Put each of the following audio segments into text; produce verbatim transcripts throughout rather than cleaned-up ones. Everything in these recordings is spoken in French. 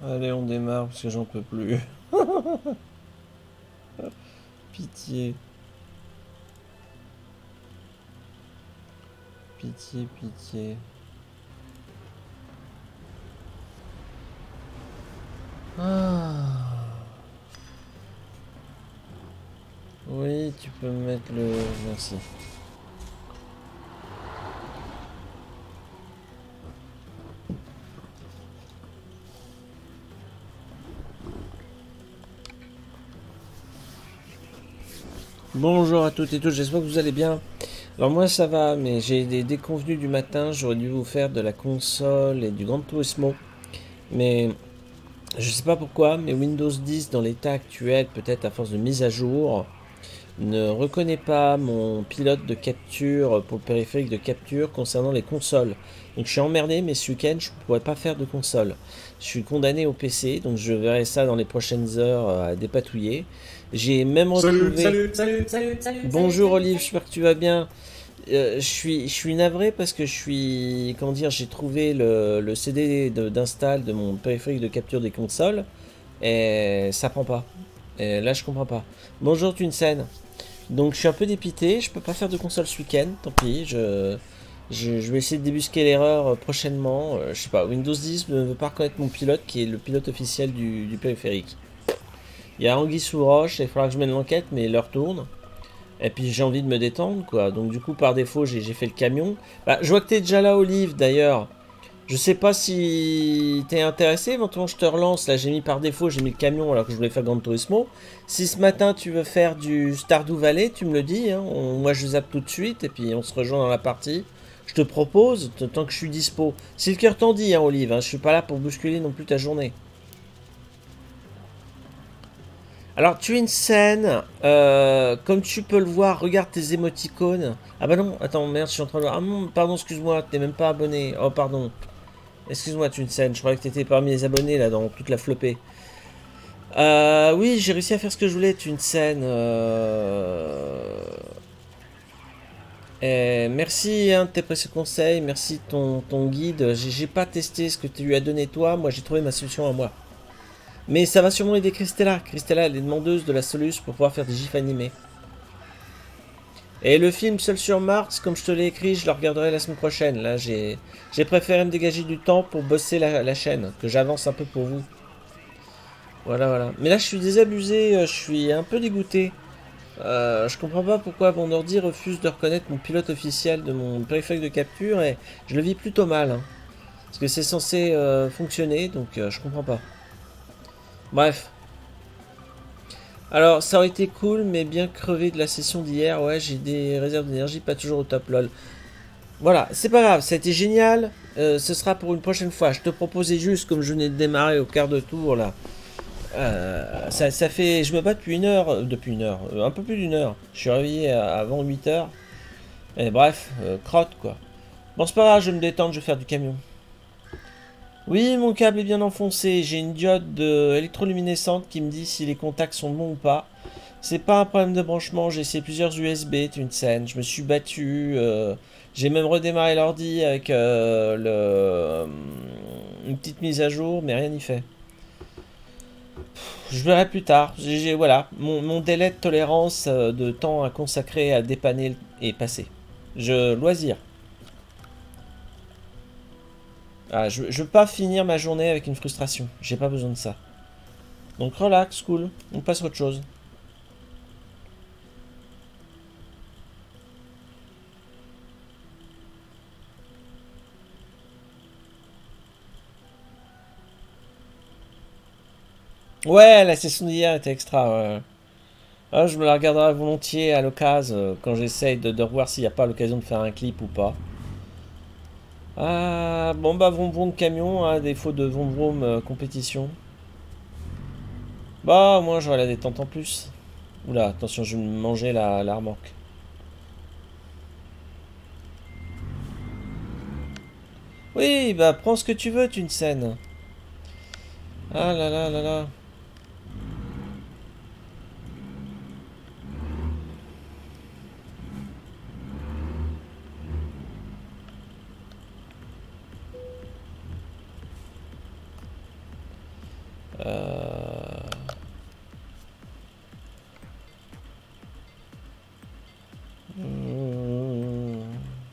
Allez, on démarre parce que j'en peux plus. Pitié, pitié, pitié. Ah. Oui, tu peux me mettre le... Merci. Bonjour à toutes et tous, j'espère que vous allez bien. Alors moi ça va, mais j'ai des déconvenus du matin, j'aurais dû vous faire de la console et du Gran Turismo. Mais je sais pas pourquoi, mais Windows dix dans l'état actuel, peut-être à force de mise à jour, ne reconnaît pas mon pilote de capture pour le périphérique de capture concernant les consoles. Donc je suis emmerdé, mais ce week-end je ne pourrais pas faire de console. Je suis condamné au P C, donc je verrai ça dans les prochaines heures à dépatouiller. J'ai même Salut, retrouvé... salut, salut, salut, salut, salut, Bonjour salut, Olive, salut. j'espère que tu vas bien. Euh, je suis, je suis navré parce que je suis, comment dire, j'ai trouvé le, le C D de- d'install de mon périphérique de capture des consoles et ça prend pas. Et là, je comprends pas. Bonjour Tunsen. Donc, je suis un peu dépité. Je peux pas faire de console ce week-end. Tant pis. Je, je, je vais essayer de débusquer l'erreur euh, prochainement. Euh, je sais pas. Windows dix ne veut pas reconnaître mon pilote qui est le pilote officiel du, du périphérique. Il y a Anguille sous roche. Il faudra que je mène l'enquête, mais l'heure tourne. Et puis j'ai envie de me détendre, quoi. Donc du coup, par défaut, j'ai j'ai fait le camion. Bah, je vois que t'es déjà là, Olive, d'ailleurs. Je sais pas si t'es intéressé, éventuellement je te relance. Là, j'ai mis par défaut, j'ai mis le camion alors que je voulais faire Gran Turismo. Si ce matin tu veux faire du Stardew Valley, tu me le dis. Hein. On- moi, je zappe tout de suite et puis on se rejoint dans la partie. Je te propose, t- tant que je suis dispo. Si le cœur t'en dit, hein, Olive. Hein, je suis pas là pour bousculer non plus ta journée. Alors, tu es une scène, euh, comme tu peux le voir, regarde tes émoticônes. Ah bah non, attends, merde, je suis en train de... Ah non, pardon, excuse-moi, t'es même pas abonné. Oh, pardon. Excuse-moi, tu es une scène, je croyais que t'étais parmi les abonnés, là, dans toute la flopée. Euh, oui, j'ai réussi à faire ce que je voulais, tu es une scène. Euh... eh, merci hein, de tes précieux conseils, merci de ton, ton guide. J'ai j'ai pas testé ce que tu lui as donné toi, moi j'ai trouvé ma solution à moi. Mais ça va sûrement aider Christella. Christella, elle est demandeuse de la soluce pour pouvoir faire des gifs animés. Et le film Seul sur Mars, comme je te l'ai écrit, je le regarderai la semaine prochaine. Là, j'ai j'ai préféré me dégager du temps pour bosser la, la chaîne, que j'avance un peu pour vous. Voilà, voilà. Mais là, je suis désabusé, euh, je suis un peu dégoûté. Euh, je comprends pas pourquoi mon ordi refuse de reconnaître mon pilote officiel de mon périphérique de capture et je le vis plutôt mal. Hein. Parce que c'est censé euh, fonctionner, donc euh, je comprends pas. Bref. Alors, ça aurait été cool, mais bien crevé de la session d'hier. Ouais, j'ai des réserves d'énergie pas toujours au top, lol. Voilà, c'est pas grave, ça a été génial. Euh, ce sera pour une prochaine fois. Je te proposais juste, comme je venais de démarrer au quart de tour, là. Euh, ça, ça fait. Je me bats depuis une heure. euh, Depuis une heure. euh, un peu plus d'une heure. Je suis réveillé à- avant huit heures. Et bref, euh, crotte, quoi. Bon, c'est pas grave, je vais me détendre, je vais faire du camion. Oui, mon câble est bien enfoncé. J'ai une diode euh, électroluminescente qui me dit si les contacts sont bons ou pas. C'est pas un problème de branchement, j'ai essayé plusieurs U S B, une scène, je me suis battu, euh, j'ai même redémarré l'ordi avec euh, le, euh, une petite mise à jour, mais rien n'y fait. Je verrai plus tard, j'ai, j'ai- voilà, mon, mon délai de tolérance euh, de temps à consacrer à dépanner est passé. Je, loisir. Ah, je, je veux pas finir ma journée avec une frustration, j'ai pas besoin de ça. Donc relax, cool, on passe à autre chose. Ouais, la session d'hier était extra, ouais. Ah, je me la regarderai volontiers à l'occasion euh, quand j'essaye de, de revoir s'il n'y a pas l'occasion de faire un clip ou pas. Ah, bon bah vroom vroom camion, à défaut de vroom vroom euh, compétition. Bah, au moins j'aurai la détente en plus. Oula, attention, je vais me manger la, la remorque. Oui, bah prends ce que tu veux, tu une scène. Ah là là là là. Euh... Mmh.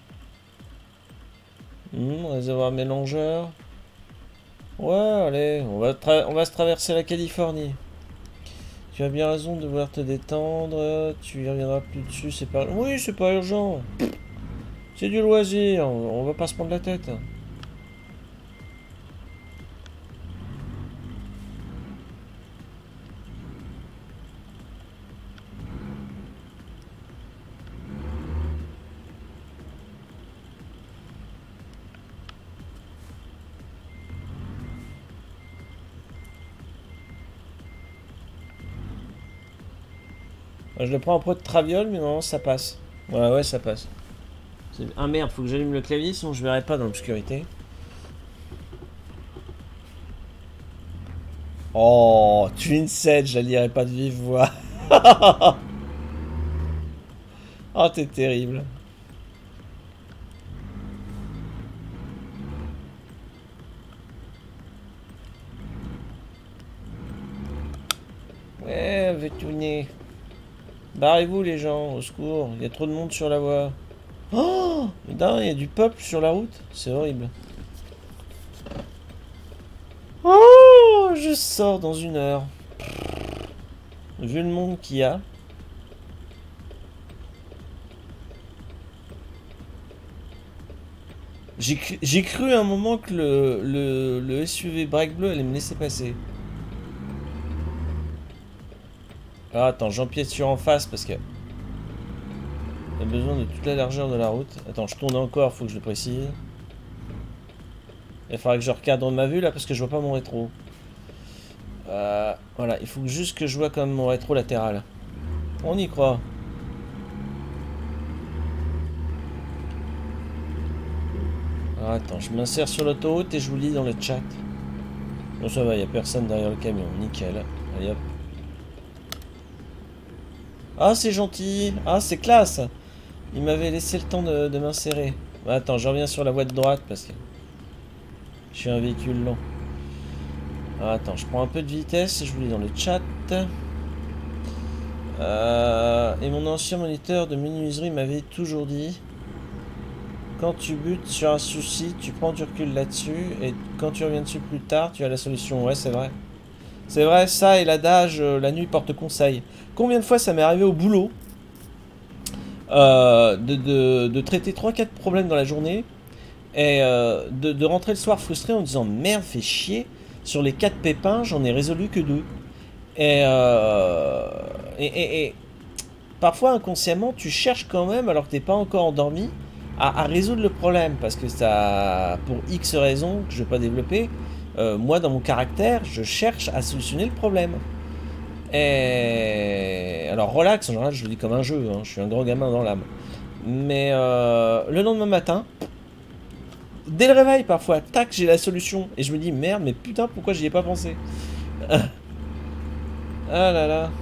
Mmh, réservoir mélangeur. Ouais, allez, on va, on va se traverser la Californie. Tu as bien raison de vouloir te détendre. Tu y reviendras plus dessus, c'est pas... Oui, c'est pas urgent. C'est du loisir, on, on va pas se prendre la tête. Je le prends en pot de traviole, mais non, ça passe. Ouais, ouais, ça passe. Ah merde, faut que j'allume le clavier, sinon je verrai pas dans l'obscurité. Oh, Twin Set, je la lirai pas de vive voix. Oh, t'es terrible. Ouais, Vétouné. Barrez-vous les gens, au secours, il y a trop de monde sur la voie. Oh, putain, il y a du peuple sur la route, c'est horrible. Oh, je sors dans une heure. Vu le monde qu'il y a. J'ai cru, j'ai cru à un moment que le, le, le S U V break bleu allait me laisser passer. Ah, attends, j'empiète sur en face parce que... Il a besoin de toute la largeur de la route. Attends, je tourne encore, faut que je le précise. Il faudra que je recadre ma vue là parce que je vois pas mon rétro. Euh, voilà, il faut juste que je vois comme mon rétro latéral. On y croit. Ah, attends, je m'insère sur l'autoroute et je vous lis dans le chat. Bon, ça va, il n'y a personne derrière le camion, nickel. Allez hop. Ah, c'est gentil. Ah, c'est classe. Il m'avait laissé le temps de, de m'insérer. Attends, je reviens sur la voie de droite parce que je suis un véhicule lent. Ah, attends, je prends un peu de vitesse et je vous lis dans le chat. Euh, et mon ancien moniteur de menuiserie m'avait toujours dit: quand tu butes sur un souci, tu prends du recul là-dessus, et quand tu reviens dessus plus tard, tu as la solution. Ouais, c'est vrai. C'est vrai, ça et l'adage euh, la nuit porte conseil. Combien de fois ça m'est arrivé au boulot euh, de, de, de traiter trois quatre problèmes dans la journée et euh, de, de rentrer le soir frustré en disant merde, fais chier, sur les quatre pépins, j'en ai résolu que deux. Et, euh, et, et, et parfois inconsciemment, tu cherches quand même, alors que t'es pas encore endormi, à, à résoudre le problème parce que ça, pour X raisons que je vais pas développer, euh, moi dans mon caractère, je cherche à solutionner le problème. Et alors relax, en général je le dis comme un jeu, hein, je suis un grand gamin dans l'âme. Mais euh, le lendemain matin, dès le réveil parfois, tac, j'ai la solution. Et je me dis merde, mais putain, pourquoi j'y ai pas pensé? Ah là là.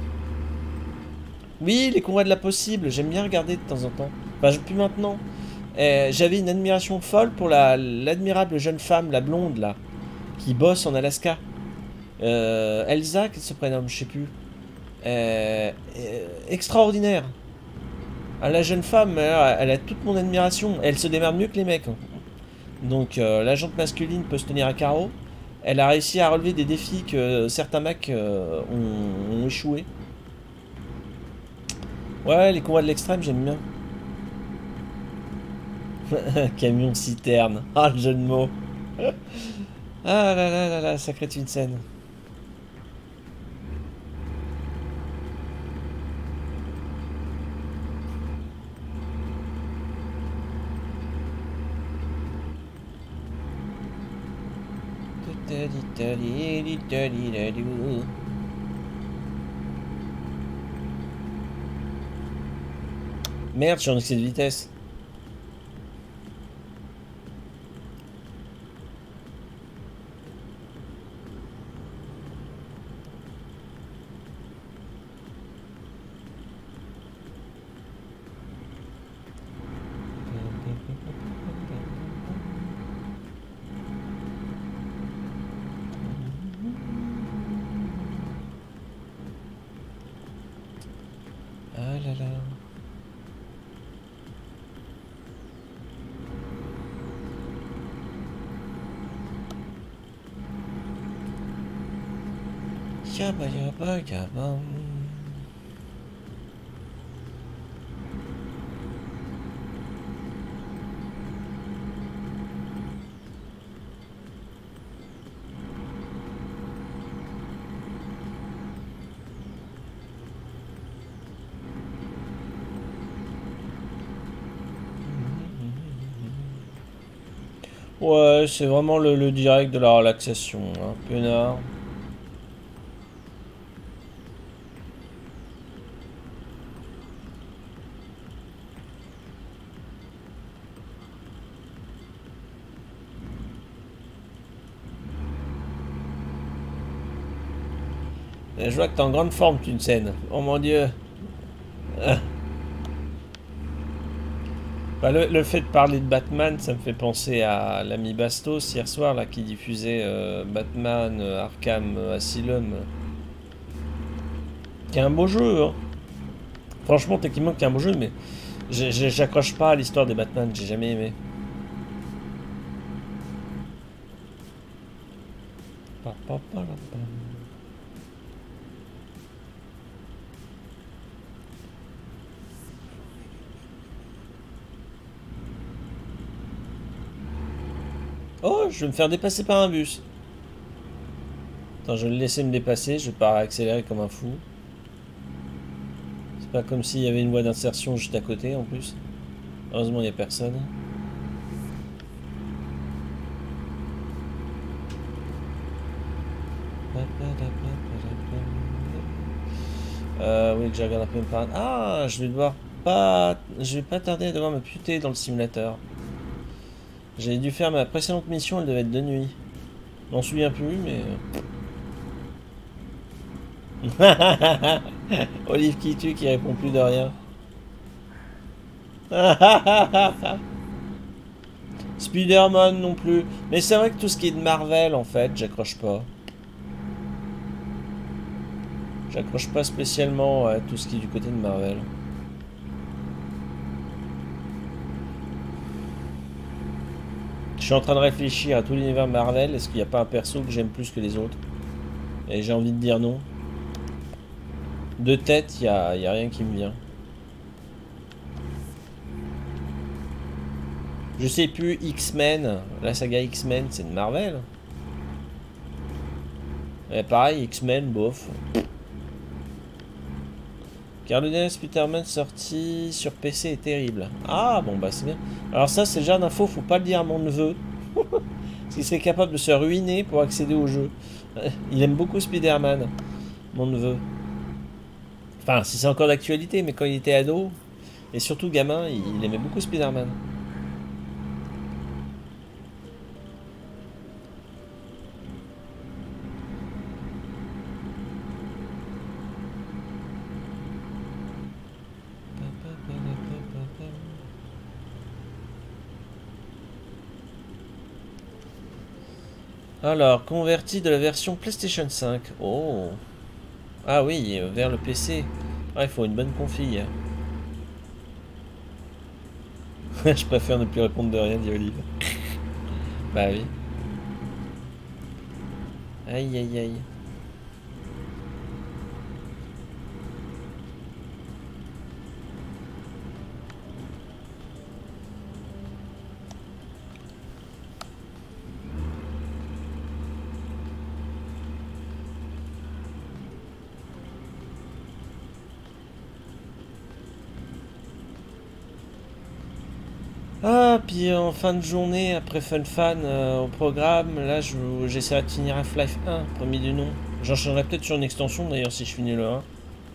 Oui, les convois de la possible, j'aime bien regarder de temps en temps. Enfin, plus maintenant. J'avais une admiration folle pour la l'admirable jeune femme, la blonde là, qui bosse en Alaska. Euh, Elsa, qu'elle se prénomme, je sais plus. Euh, euh, extraordinaire. Ah, la jeune femme, elle, elle a toute mon admiration. Elle se démerde mieux que les mecs. Donc euh, la jante masculine peut se tenir à carreau. Elle a réussi à relever des défis que certains mecs euh, ont, ont échoué. Ouais, les combats de l'extrême, j'aime bien. Camion citerne. Ah, le jeu de mots. Ah là là là là, sacrée une scène. Merde, je suis en excès de vitesse. là là. Yaba yaba yaba. Ouais, c'est vraiment le, le direct de la relaxation, hein, peinard. Et je vois que t'es en grande forme, tu scène. Oh mon dieu. Ah. Bah, le, le fait de parler de Batman, ça me fait penser à l'ami Bastos hier soir là qui diffusait euh, Batman euh, Arkham Asylum, qui est un beau jeu, hein. Franchement, techniquement, qui est un beau jeu, mais j'accroche pas à l'histoire des Batman, j'ai jamais aimé. Oh, je vais me faire dépasser par un bus. Attends, je vais le laisser me dépasser, je vais pas accélérer comme un fou. C'est pas comme s'il y avait une voie d'insertion juste à côté en plus. Heureusement, il n'y a personne. Euh, oui, que je regarde un peu par... Ah, je vais devoir pas... Je vais pas tarder à devoir me puter dans le simulateur. J'ai dû faire ma précédente mission, elle devait être de nuit. Je m'en souviens plus, mais... Olive qui tue, qui répond plus de rien. Spider-Man non plus. Mais c'est vrai que tout ce qui est de Marvel, en fait, j'accroche pas. J'accroche pas spécialement à tout ce qui est du côté de Marvel. Je suis en train de réfléchir à tout l'univers Marvel. Est-ce qu'il n'y a pas un perso que j'aime plus que les autres? Et j'ai envie de dire non. De tête, il n'y a, y a rien qui me vient. Je sais plus, X-Men. La saga X-Men, c'est de Marvel. Et pareil, X-Men, bof. Car le dernier Spider-Man sorti sur P C est terrible. Ah, bon, bah c'est bien. Alors ça, c'est le genre d'info, faut pas le dire à mon neveu. Parce qu'il serait capable de se ruiner pour accéder au jeu. Il aime beaucoup Spider-Man, mon neveu. Enfin, si c'est encore d'actualité, mais quand il était ado, et surtout gamin, il aimait beaucoup Spider-Man. Alors, converti de la version PlayStation cinq. Oh. Ah oui, vers le P C. Ah, il faut une bonne config. Je préfère ne plus répondre de rien, dit Olive. Bah oui. Aïe aïe aïe. Ah, puis en fin de journée, après Fun Fan euh, au programme, là j'essaierai de finir Half-Life un, premier du nom. J'enchaînerai peut-être sur une extension d'ailleurs si je finis le un.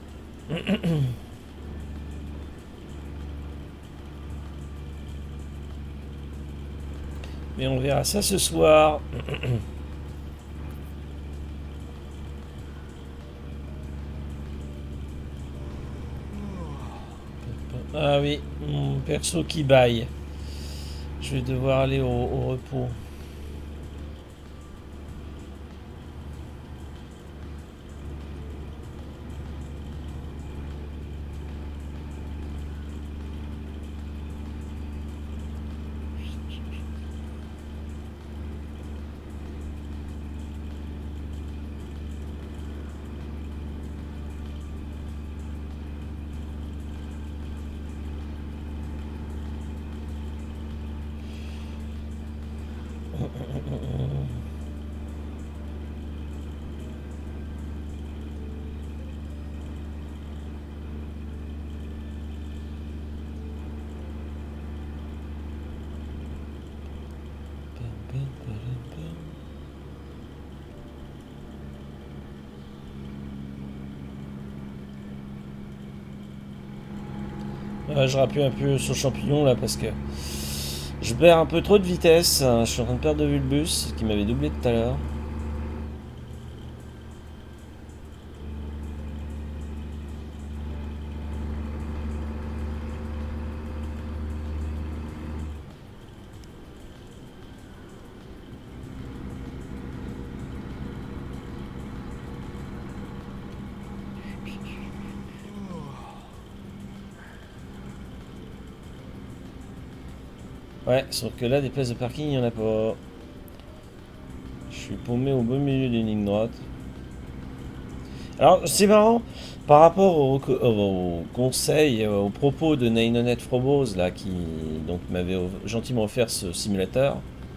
Mais on verra ça ce soir. Ah oui, mon perso qui baille. Je vais devoir aller au, au repos. Euh, je rappuie un peu sur le champignon là parce que je perds un peu trop de vitesse. Je suis en train de perdre de vue le bus qui m'avait doublé tout à l'heure. Ouais, sauf que là, des places de parking, il n'y en a pas. Je suis paumé au beau milieu d'une ligne droite. Alors, c'est marrant, par rapport au, co- au conseil, euh, aux propos de Nainonet Frobose, là, qui donc m'avait o- gentiment offert ce simulateur,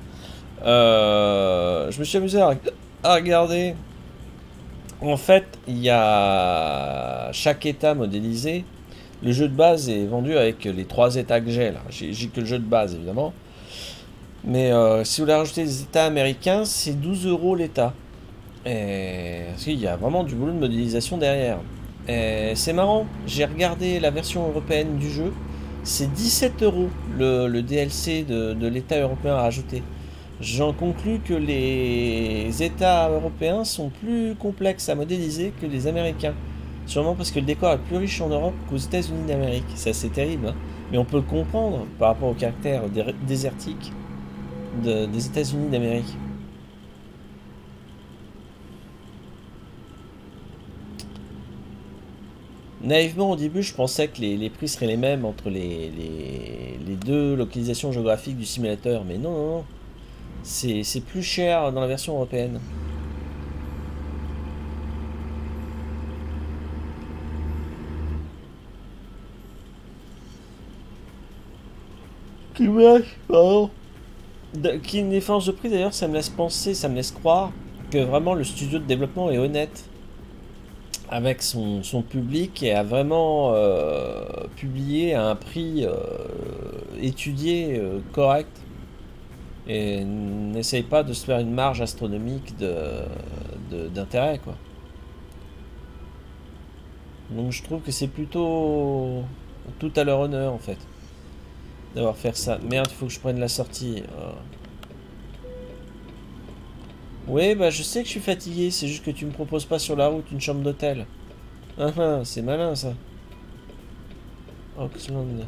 euh, je me suis amusé à, à regarder. En fait, il y a chaque état modélisé. Le jeu de base est vendu avec les trois états que j'ai là. J'ai j'ai que le jeu de base évidemment. Mais euh, si vous voulez rajouter des états américains, c'est douze euros l'état. Et... Parce qu'il y a vraiment du boulot de modélisation derrière. Et c'est marrant, j'ai regardé la version européenne du jeu. C'est dix-sept euros le, le D L C de, de l'état européen à rajouter. J'en conclus que les États européens sont plus complexes à modéliser que les Américains. Sûrement parce que le décor est plus riche en Europe qu'aux États-Unis d'Amérique. C'est assez terrible, hein. Mais on peut le comprendre par rapport au caractère dé- désertique de- des États-Unis d'Amérique. Naïvement, au début, je pensais que les, les prix seraient les mêmes entre les, les, les deux localisations géographiques du simulateur, mais non, non, non. C'est c'est plus cher dans la version européenne. Qui marche, pardon. De- Qui une différence de prix d'ailleurs, ça me laisse penser, ça me laisse croire que vraiment le studio de développement est honnête avec son, son public et a vraiment euh, publié à un prix euh, étudié, euh, correct, et n'essaye pas de se faire une marge astronomique de, de- d'intérêt quoi. Donc je trouve que c'est plutôt tout à leur honneur en fait d'avoir fait ça. Merde, il faut que je prenne la sortie. Oh. Oui, bah je sais que je suis fatigué, c'est juste que tu me proposes pas sur la route une chambre d'hôtel. Ah ah, c'est malin ça. Oxland.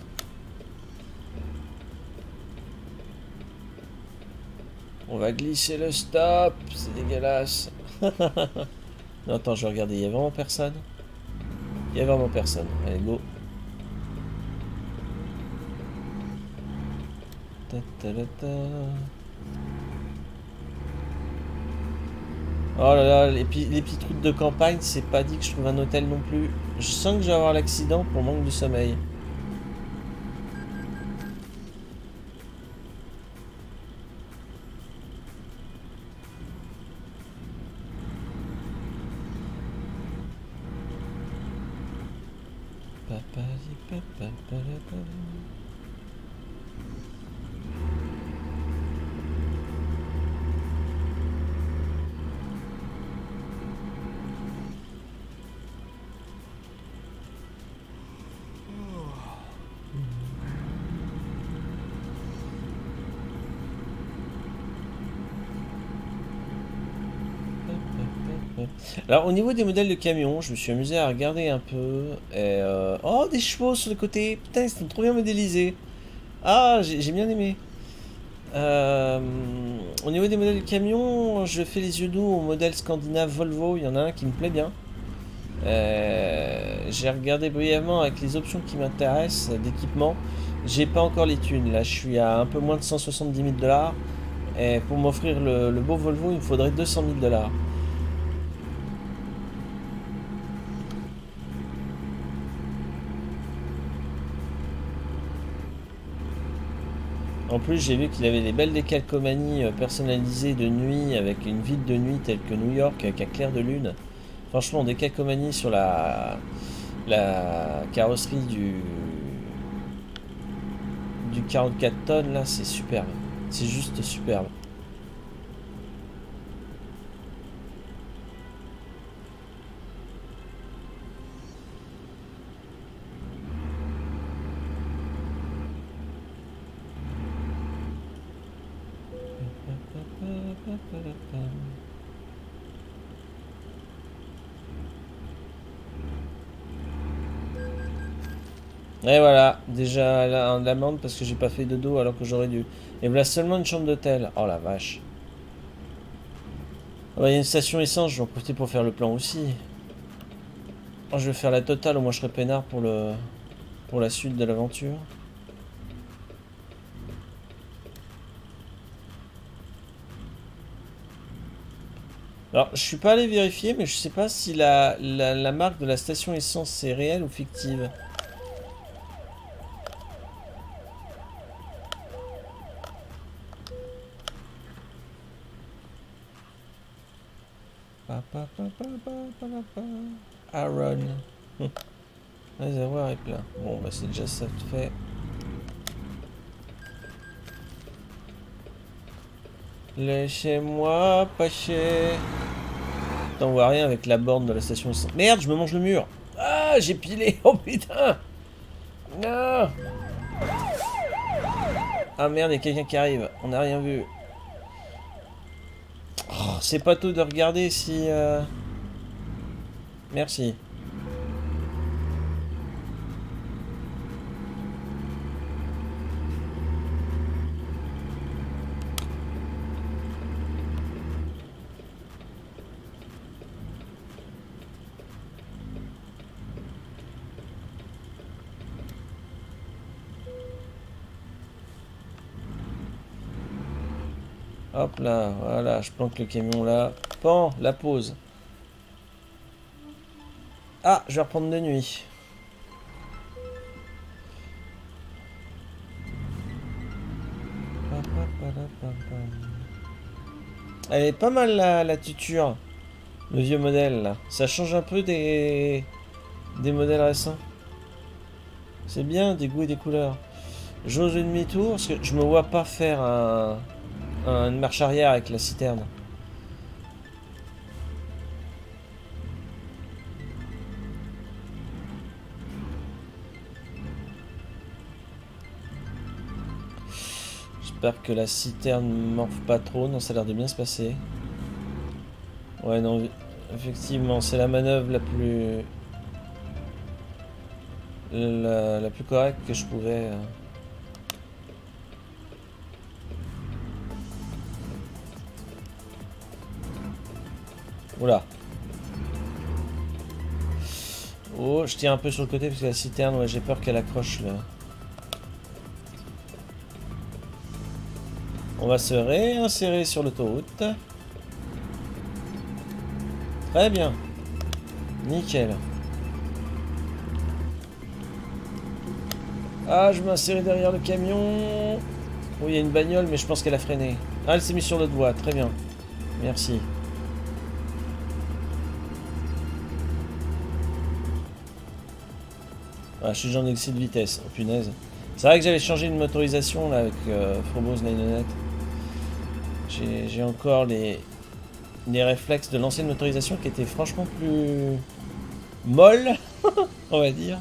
On va glisser le stop, c'est dégueulasse. Non, attends, je vais regarder, il y a vraiment personne. Il y a vraiment personne. Allez, go. Ta ta ta ta. Oh là là, les, les petites routes de campagne, c'est pas dit que je trouve un hôtel non plus. Je sens que je vais avoir l'accident pour manque de sommeil. Alors au niveau des modèles de camions, je me suis amusé à regarder un peu. Et euh, oh, des chevaux sur le côté. Putain, ils sont trop bien modélisés. Ah, j'ai j'ai bien aimé. Euh, au niveau des modèles de camions, je fais les yeux doux au modèle scandinave Volvo. Il y en a un qui me plaît bien. Euh, j'ai regardé brièvement avec les options qui m'intéressent d'équipement. J'ai pas encore les thunes. Là, je suis à un peu moins de cent soixante-dix mille dollars. Et pour m'offrir le, le beau Volvo, il me faudrait deux cent mille dollars. En plus, j'ai vu qu'il avait des belles décalcomanies euh, personnalisées de nuit avec une ville de nuit telle que New York avec un clair de lune. Franchement, décalcomanie sur la, la carrosserie du, du quarante-quatre tonnes, là, c'est superbe. C'est juste superbe. Et voilà, déjà la- l'amende parce que j'ai pas fait de dos alors que j'aurais dû. Et voilà seulement une chambre d'hôtel. Oh la vache. Ah bah, il y a une station essence, je vais en profiter pour faire le plan aussi. Oh, je vais faire la totale, au moins je serai peinard pour le pour la suite de l'aventure. Alors, je suis pas allé vérifier, mais je sais pas si la, la, la marque de la station essence est réelle ou fictive. Pa, pa, pa, pa, pa, pa, pa, pa. Aaron. Hum. Réservoir est plein. Bon, bah c'est déjà ça de fait. Laissez-moi passer. Putain, on voit rien avec la borne de la station essence. Merde, je me mange le mur. Ah, j'ai pilé. Oh putain. Non. Ah merde, il y a quelqu'un qui arrive. On n'a rien vu. Oh, c'est pas tout de regarder si... euh, Merci. Hop là, voilà, je planque le camion là. Pan, la pause. Ah, je vais reprendre de nuit. Elle est pas mal la, la tuture. Le vieux modèle là. Ça change un peu des, des modèles récents. C'est bien, des goûts et des couleurs. J'ose une demi-tour parce que je me vois pas faire un, un- une marche arrière avec la citerne. J'espère que la citerne morphe pas trop. Non, ça a l'air de bien se passer. Ouais, non, effectivement, c'est la manœuvre la plus... La, la plus correcte que je pouvais... euh. Oula. Oh, je tire un peu sur le côté parce que la citerne, ouais, j'ai peur qu'elle accroche là. On va se réinsérer sur l'autoroute. Très bien. Nickel. Ah, je vais m'insérer derrière le camion. Oh, il y a une bagnole, mais je pense qu'elle a freiné. Ah, elle s'est mise sur l'autre voie. Très bien. Merci. Ah, je suis déjà en excès de vitesse. Oh, punaise. C'est vrai que j'avais changé une motorisation là avec euh, Frobose Nine J'ai j'ai encore les, les réflexes de l'ancienne motorisation qui étaient franchement plus molles, on va dire.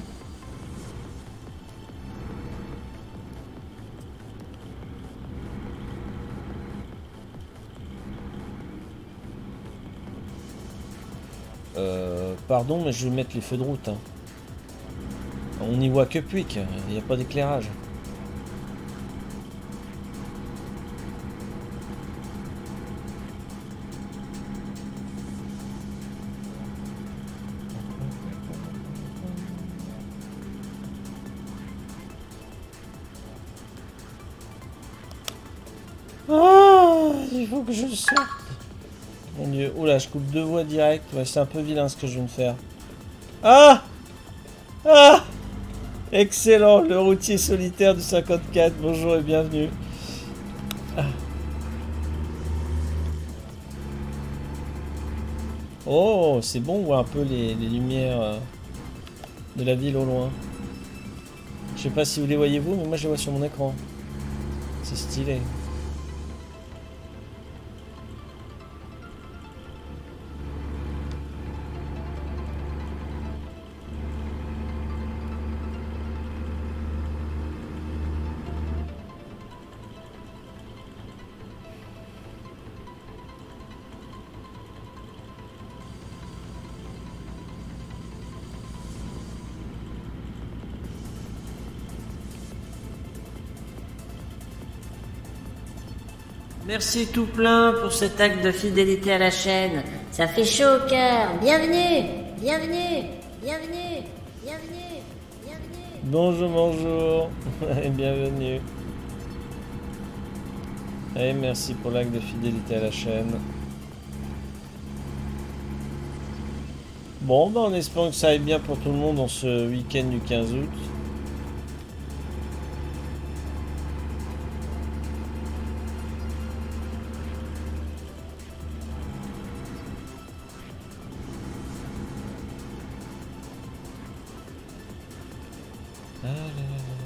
Euh, pardon, mais je vais mettre les feux de route. Hein. On n'y voit que Puig, il n'y a pas d'éclairage. Ah, il faut que je sorte. Mon dieu, oula, je coupe deux voies directes. Ouais, c'est un peu vilain ce que je viens de faire. Ah Ah excellent, le routier solitaire du cinquante-quatre. Bonjour et bienvenue. Ah. Oh, c'est bon, on voit un peu les, les lumières euh, de la ville au loin. Je sais pas si vous les voyez vous, mais moi je les vois sur mon écran. C'est stylé. Merci tout plein pour cet acte de fidélité à la chaîne. Ça fait chaud au cœur. Bienvenue, bienvenue, bienvenue, bienvenue, bienvenue. Bonjour, bonjour, et bienvenue. Et merci pour l'acte de fidélité à la chaîne. Bon, bah, en espérant que ça aille bien pour tout le monde en ce week-end du quinze août. Ah là là là.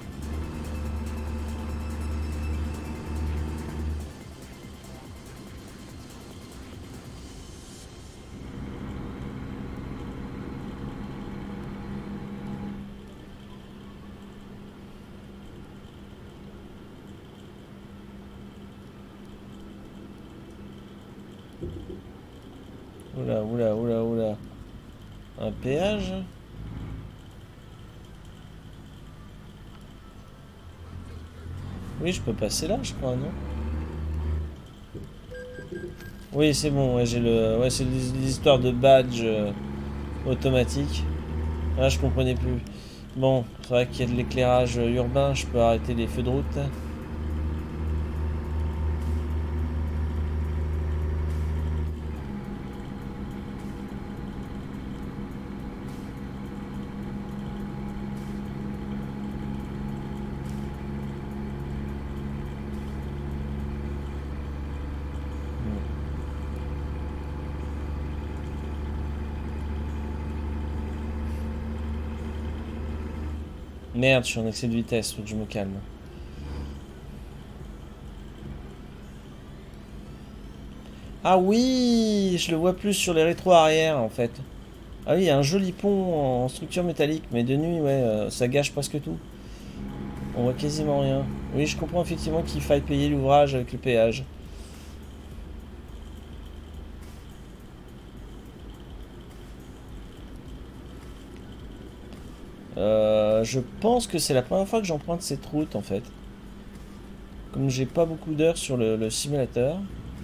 Oula, oula, oula, oula. Un péage? Oui, je peux passer là, je crois, non? Oui, c'est bon, ouais, j'ai le... Ouais, c'est l'histoire de badge euh, automatique. Ah, je comprenais plus. Bon, c'est vrai qu'il y a de l'éclairage urbain, je peux arrêter les feux de route. Merde, je suis en excès de vitesse, faut que je me calme. Ah oui, je le vois plus sur les rétros arrière en fait. Ah oui, il y a un joli pont en structure métallique, mais de nuit, ouais, euh, ça gâche presque tout. On voit quasiment rien. Oui, je comprends effectivement qu'il faille payer l'ouvrage avec le péage. Euh, je pense que c'est la première fois que j'emprunte cette route en fait. Comme j'ai pas beaucoup d'heures sur le, le simulateur.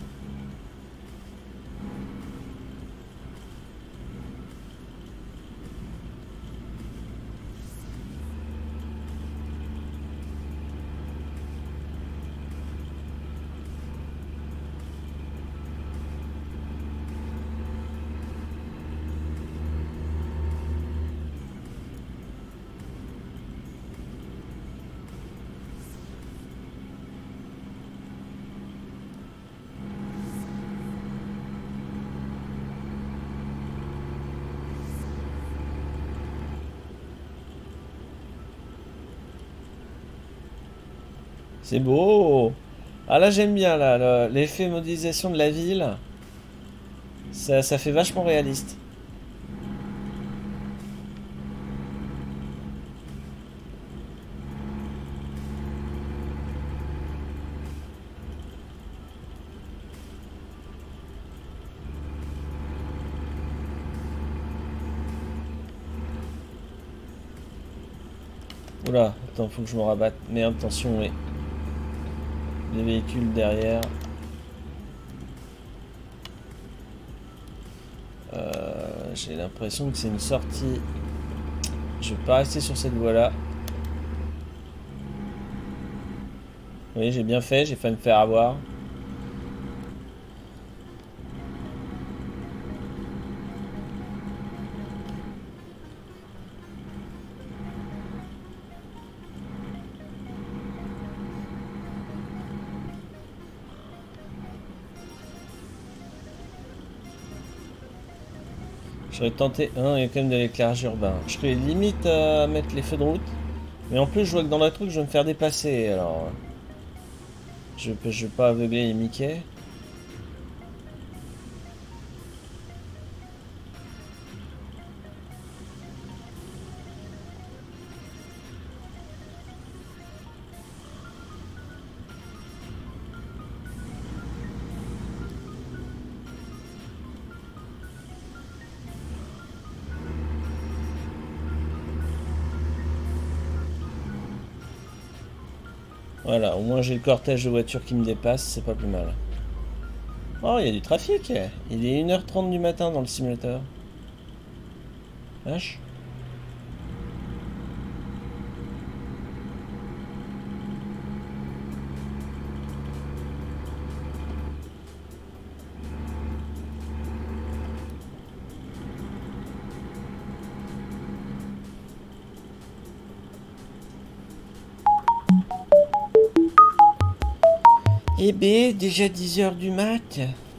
C'est beau. Ah là j'aime bien là, le- l'effet modélisation de la ville. Ça, ça fait vachement réaliste. Oula, attends, faut que je me rabatte. Mais attention, oui. Les véhicules derrière. Euh, j'ai l'impression que c'est une sortie. Je vais pas rester sur cette voie-là. Oui, j'ai bien fait, j'ai failli me faire avoir. J'aurais tenté. Ah non, il y a quand même de l'éclairage urbain. Je serais limite à mettre les feux de route. Mais en plus, je vois que dans la truc, je vais me faire dépasser. Alors. Je peux, je vais pas aveugler les Mickey. Voilà, au moins j'ai le cortège de voitures qui me dépasse, c'est pas plus mal. Oh, il y a du trafic. Il est une heure trente du matin dans le simulateur. Vache. Eh ben, déjà dix heures du mat.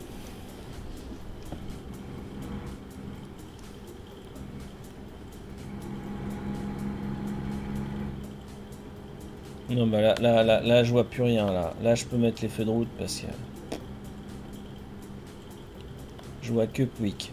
Non, bah là, là, là, là, je vois plus rien, là. Là, je peux mettre les feux de route parce que... Je vois que Pouic.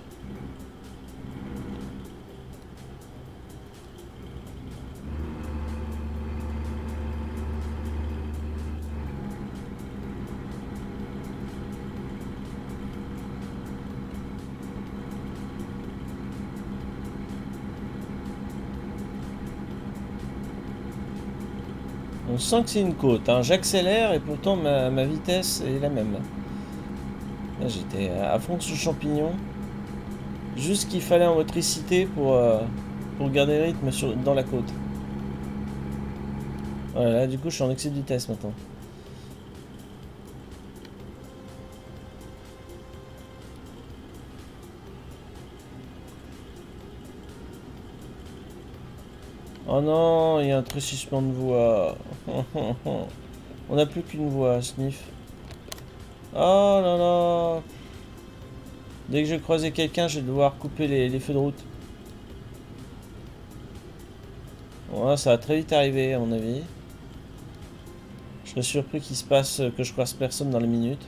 On sent que c'est une côte, hein. J'accélère et pourtant ma, ma vitesse est la même. Là j'étais à fond sur le champignon. Juste qu'il fallait en motricité pour, euh, pour garder le rythme sur, dans la côte. Voilà, là, du coup je suis en excès de vitesse maintenant. Oh non, il y a un trécissement de voie. On n'a plus qu'une voie, Sniff. Oh là là. Dès que je croisais quelqu'un, je vais devoir couper les, les feux de route. Voilà, ça va très vite arriver, à mon avis. Je serais surpris qu'il se passe que je croise personne dans les minutes.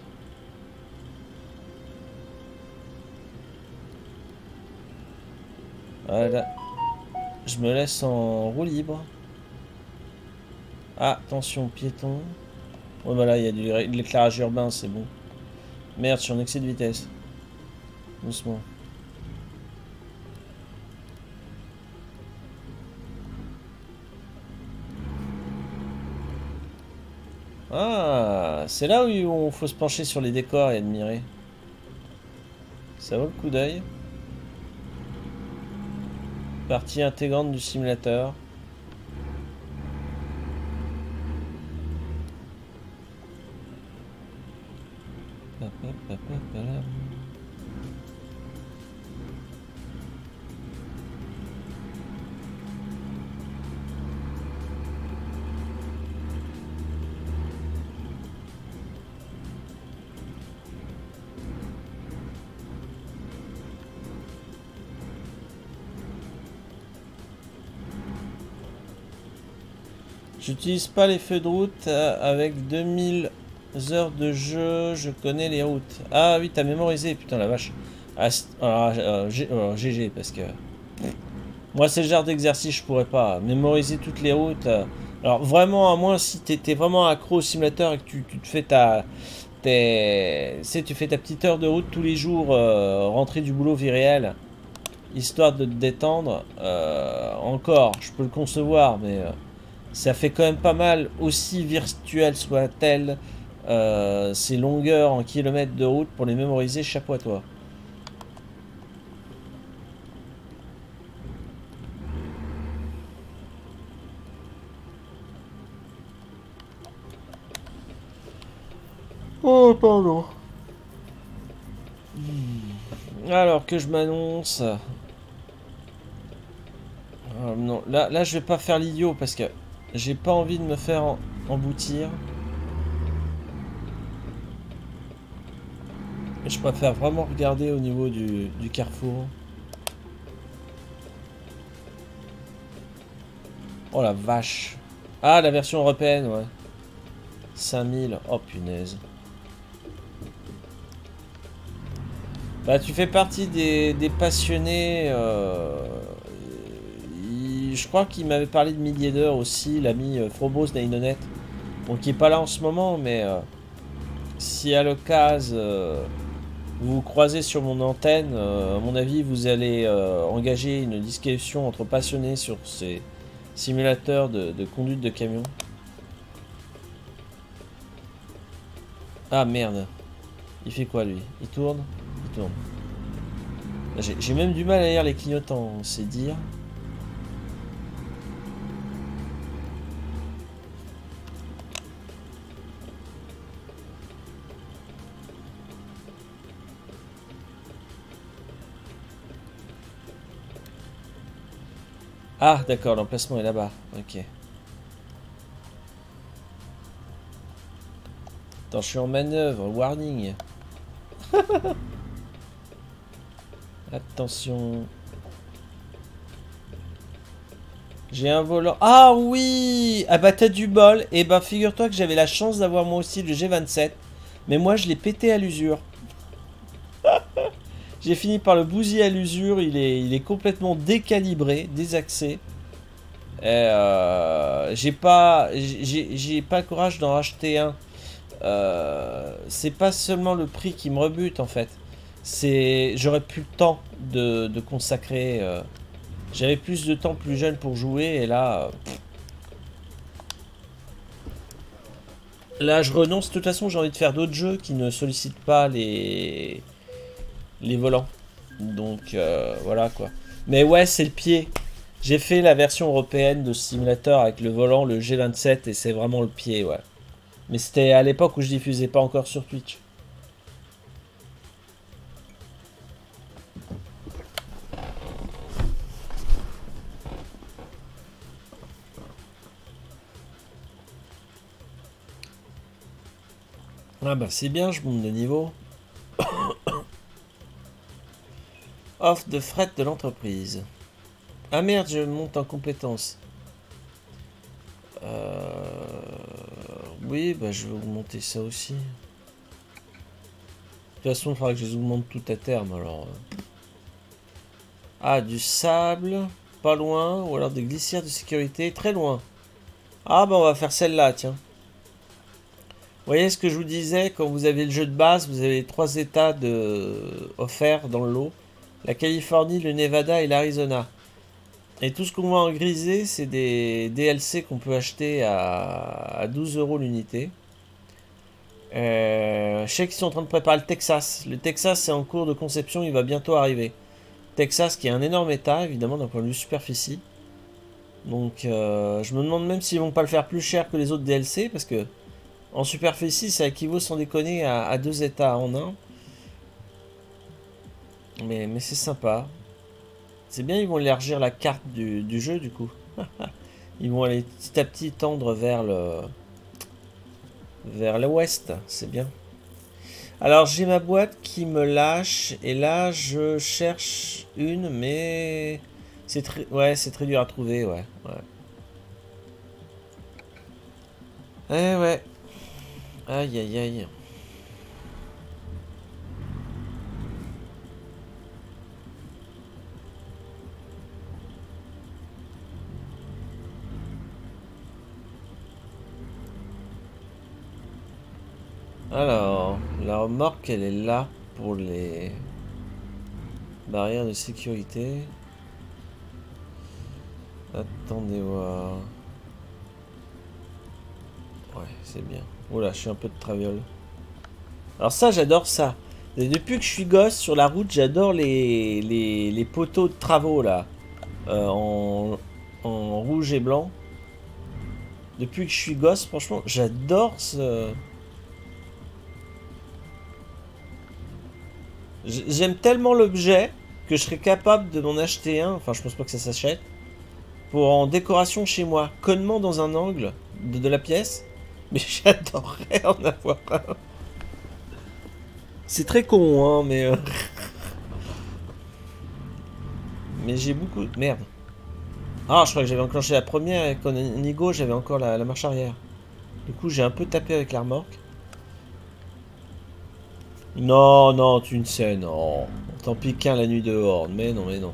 Voilà. Je me laisse en roue libre. Ah, attention, piéton. Oh, voilà, il y a de l'éclairage urbain, c'est bon. Merde, je suis en excès de vitesse. Doucement. Ah, c'est là où il faut se pencher sur les décors et admirer. Ça vaut le coup d'œil. Partie intégrante du simulateur. J'utilise pas les feux de route avec deux mille heures de jeu, je connais les routes. Ah oui, t'as mémorisé, putain la vache. Ah, alors, euh, euh, G G, parce que... Moi, c'est le genre d'exercice, je pourrais pas mémoriser toutes les routes. Alors, vraiment, à moins si t'étais vraiment accro au simulateur et que tu, tu te fais ta... Tes, tu sais, tu fais ta petite heure de route tous les jours, euh, rentrer du boulot vie réelle, histoire de te détendre. Euh, encore, je peux le concevoir, mais... Euh, ça fait quand même pas mal, aussi virtuel soit-elle, euh, ces longueurs en kilomètres de route pour les mémoriser, chapeau à toi. Oh, pardon. Alors que je m'annonce... Euh, non, là, là je vais pas faire l'idiot parce que j'ai pas envie de me faire en, emboutir. Et je préfère vraiment regarder au niveau du, du carrefour. Oh la vache. Ah, la version européenne, ouais. cinq mille. Oh punaise. Bah, tu fais partie des, des passionnés. Euh, il, je crois qu'il m'avait parlé de milliers d'heures aussi, l'ami euh, Frobos Nainonet. Bon, qui est pas là en ce moment, mais euh, si à l'occasion euh, vous vous croisez sur mon antenne, euh, à mon avis, vous allez euh, engager une discussion entre passionnés sur ces simulateurs de, de conduite de camion. Ah merde. Il fait quoi lui? Il tourne? Il tourne. J'ai même du mal à lire les clignotants, c'est dire. Ah d'accord, l'emplacement est là-bas. Ok. Attends, je suis en manœuvre, warning. Attention. J'ai un volant. Ah oui. Ah bah t'as du bol. Et bah figure-toi que j'avais la chance d'avoir moi aussi le G vingt-sept. Mais moi je l'ai pété à l'usure. J'ai fini par le bousiller à l'usure. Il est, il est complètement décalibré, désaxé. Euh, j'ai pas, j'ai pas le courage d'en racheter un. Euh, c'est pas seulement le prix qui me rebute en fait. C'est, j'aurais plus le temps de, de consacrer. Euh, J'avais plus de temps plus jeune pour jouer et là, euh, là je renonce. De toute façon, j'ai envie de faire d'autres jeux qui ne sollicitent pas les les volants. Donc euh, voilà quoi. Mais ouais, c'est le pied. J'ai fait la version européenne de ce simulateur avec le volant, le G vingt-sept, et c'est vraiment le pied, ouais. Mais c'était à l'époque où je diffusais pas encore sur Twitch. Ah bah c'est bien, je monte de niveau. Offre de fret de l'entreprise. Ah merde, je monte en compétence. Euh... Oui, bah je vais augmenter ça aussi. De toute façon, il faudra que je les augmente tout à terme, alors... Ah, du sable, pas loin, ou alors des glissières de sécurité, très loin. Ah bah on va faire celle-là, tiens. Vous voyez ce que je vous disais, quand vous avez le jeu de base, vous avez trois états de... offerts dans le lot. La Californie, le Nevada et l'Arizona. Et tout ce qu'on voit en grisé, c'est des D L C qu'on peut acheter à, douze euros l'unité. Euh, je sais qu'ils sont en train de préparer le Texas. Le Texas, c'est en cours de conception, il va bientôt arriver. Texas, qui est un énorme état, évidemment, d'un point de vue superficie. Donc, euh, je me demande même s'ils vont pas le faire plus cher que les autres D L C, parce que en superficie, ça équivaut sans déconner à, à deux états en un. Mais, mais c'est sympa. C'est bien, ils vont élargir la carte du, du jeu, du coup. Ils vont aller petit à petit tendre vers le... vers l'ouest, c'est bien. Alors, j'ai ma boîte qui me lâche, et là, je cherche une, mais... C'est très... Ouais, c'est très dur à trouver, ouais. Ouais. Eh ouais. Aïe, aïe, aïe. Alors, la remorque, elle est là pour les barrières de sécurité. Attendez voir. Ouais, c'est bien. Oula, je suis un peu de traviole. Alors ça, j'adore ça. Et depuis que je suis gosse, sur la route, j'adore les, les, les poteaux de travaux, là. Euh, en, en rouge et blanc. Depuis que je suis gosse, franchement, j'adore ce... J'aime tellement l'objet que je serais capable de m'en acheter un. Enfin, je pense pas que ça s'achète. Pour en décoration chez moi. Connement dans un angle de, de la pièce. Mais j'adorerais en avoir un. C'est très con, hein, mais... Euh... mais j'ai beaucoup... Merde. Ah, je crois que j'avais enclenché la première et qu'en Nigo, j'avais encore la, la marche arrière. Du coup, j'ai un peu tapé avec la remorque. Non, non, tu ne sais, non. Tant pis qu'un la nuit dehors. Mais non, mais non.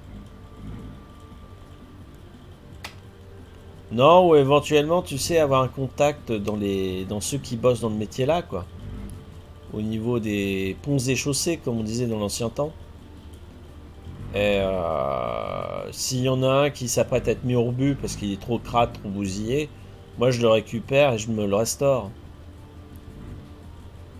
Non, ou éventuellement, tu sais, avoir un contact dans les dans ceux qui bossent dans le métier là, quoi. Au niveau des ponts et chaussées, comme on disait dans l'ancien temps. Et euh, s'il y en a un qui s'apprête à être mis au rebut parce qu'il est trop crade, trop bousillé, moi je le récupère et je me le restaure.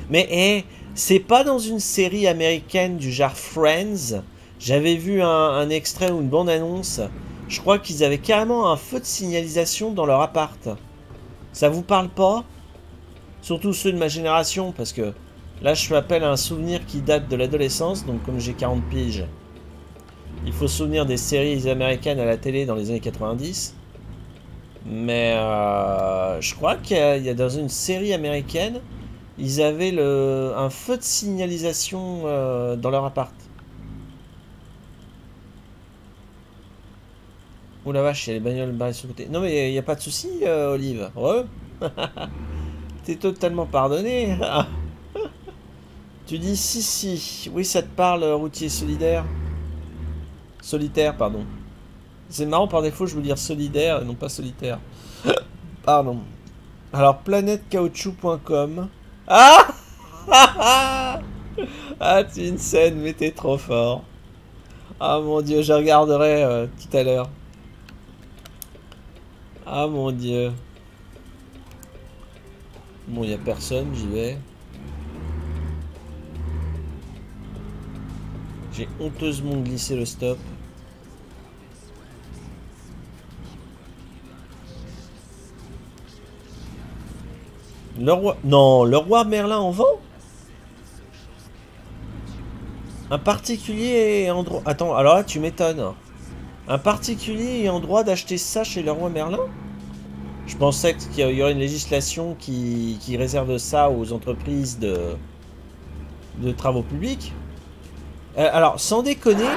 Mais eh, c'est pas dans une série américaine du genre Friends. J'avais vu un, un extrait ou une bande-annonce. Je crois qu'ils avaient carrément un feu de signalisation dans leur appart. Ça vous parle pas? Surtout ceux de ma génération, parce que là je m'appelle à un souvenir qui date de l'adolescence, donc comme j'ai quarante piges, il faut se souvenir des séries américaines à la télé dans les années quatre-vingt-dix. Mais euh, je crois qu'il y, y a dans une série américaine, ils avaient le, un feu de signalisation euh, dans leur appart. Oh la vache, il y a les bagnoles barrées sur le côté. Non mais il n'y a pas de souci, euh, Olive. Re T'es totalement pardonné. Tu dis si si. Oui, ça te parle, routier solidaire. Solitaire, pardon. C'est marrant, par défaut, je veux dire solidaire et non pas solitaire. Pardon. Alors, planète caoutchouc point com. Ah Ah, tu es une scène, mais t'es trop fort. Ah mon dieu, je regarderai euh, tout à l'heure. Ah mon dieu. Bon, il n'y a personne, j'y vais. J'ai honteusement glissé le stop. Le roi... Non, le roi Merlin en vend? Un particulier est en droit... Attends, alors là, tu m'étonnes. Un particulier est en droit d'acheter ça chez le roi Merlin? Je pensais qu'il y aurait une législation qui, qui réserve ça aux entreprises de, de travaux publics. Euh, alors, sans déconner...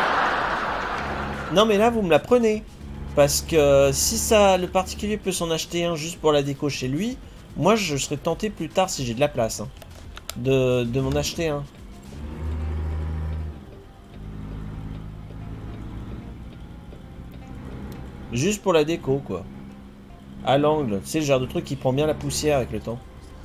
Non, mais là, vous me la prenez. Parce que si ça, le particulier peut s'en acheter un juste pour la déco chez lui, moi, je serais tenté plus tard, si j'ai de la place, hein, de, de m'en acheter un. Juste pour la déco, quoi. À l'angle. Tu sais, le genre de truc qui prend bien la poussière avec le temps.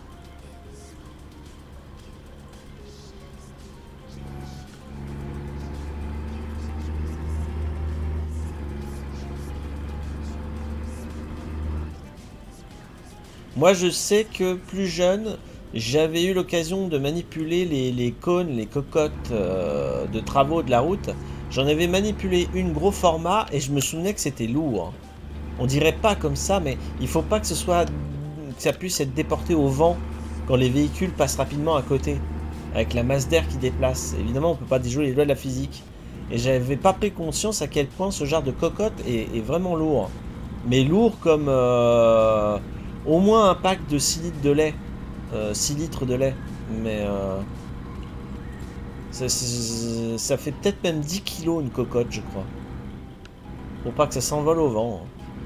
Moi, je sais que plus jeune, j'avais eu l'occasion de manipuler les, les cônes, les cocottes euh, de travaux de la route. J'en avais manipulé une gros format et je me souvenais que c'était lourd. On dirait pas comme ça, mais il faut pas que ce soit, que ça puisse être déporté au vent quand les véhicules passent rapidement à côté, avec la masse d'air qui déplace. Évidemment, on peut pas déjouer les lois de la physique. Et j'avais pas pris conscience à quel point ce genre de cocotte est, est vraiment lourd. Mais lourd comme euh, au moins un pack de six litres de lait. Euh, six litres de lait. Mais euh, ça, ça fait peut-être même dix kilos une cocotte, je crois. Pour pas que ça s'envole au vent.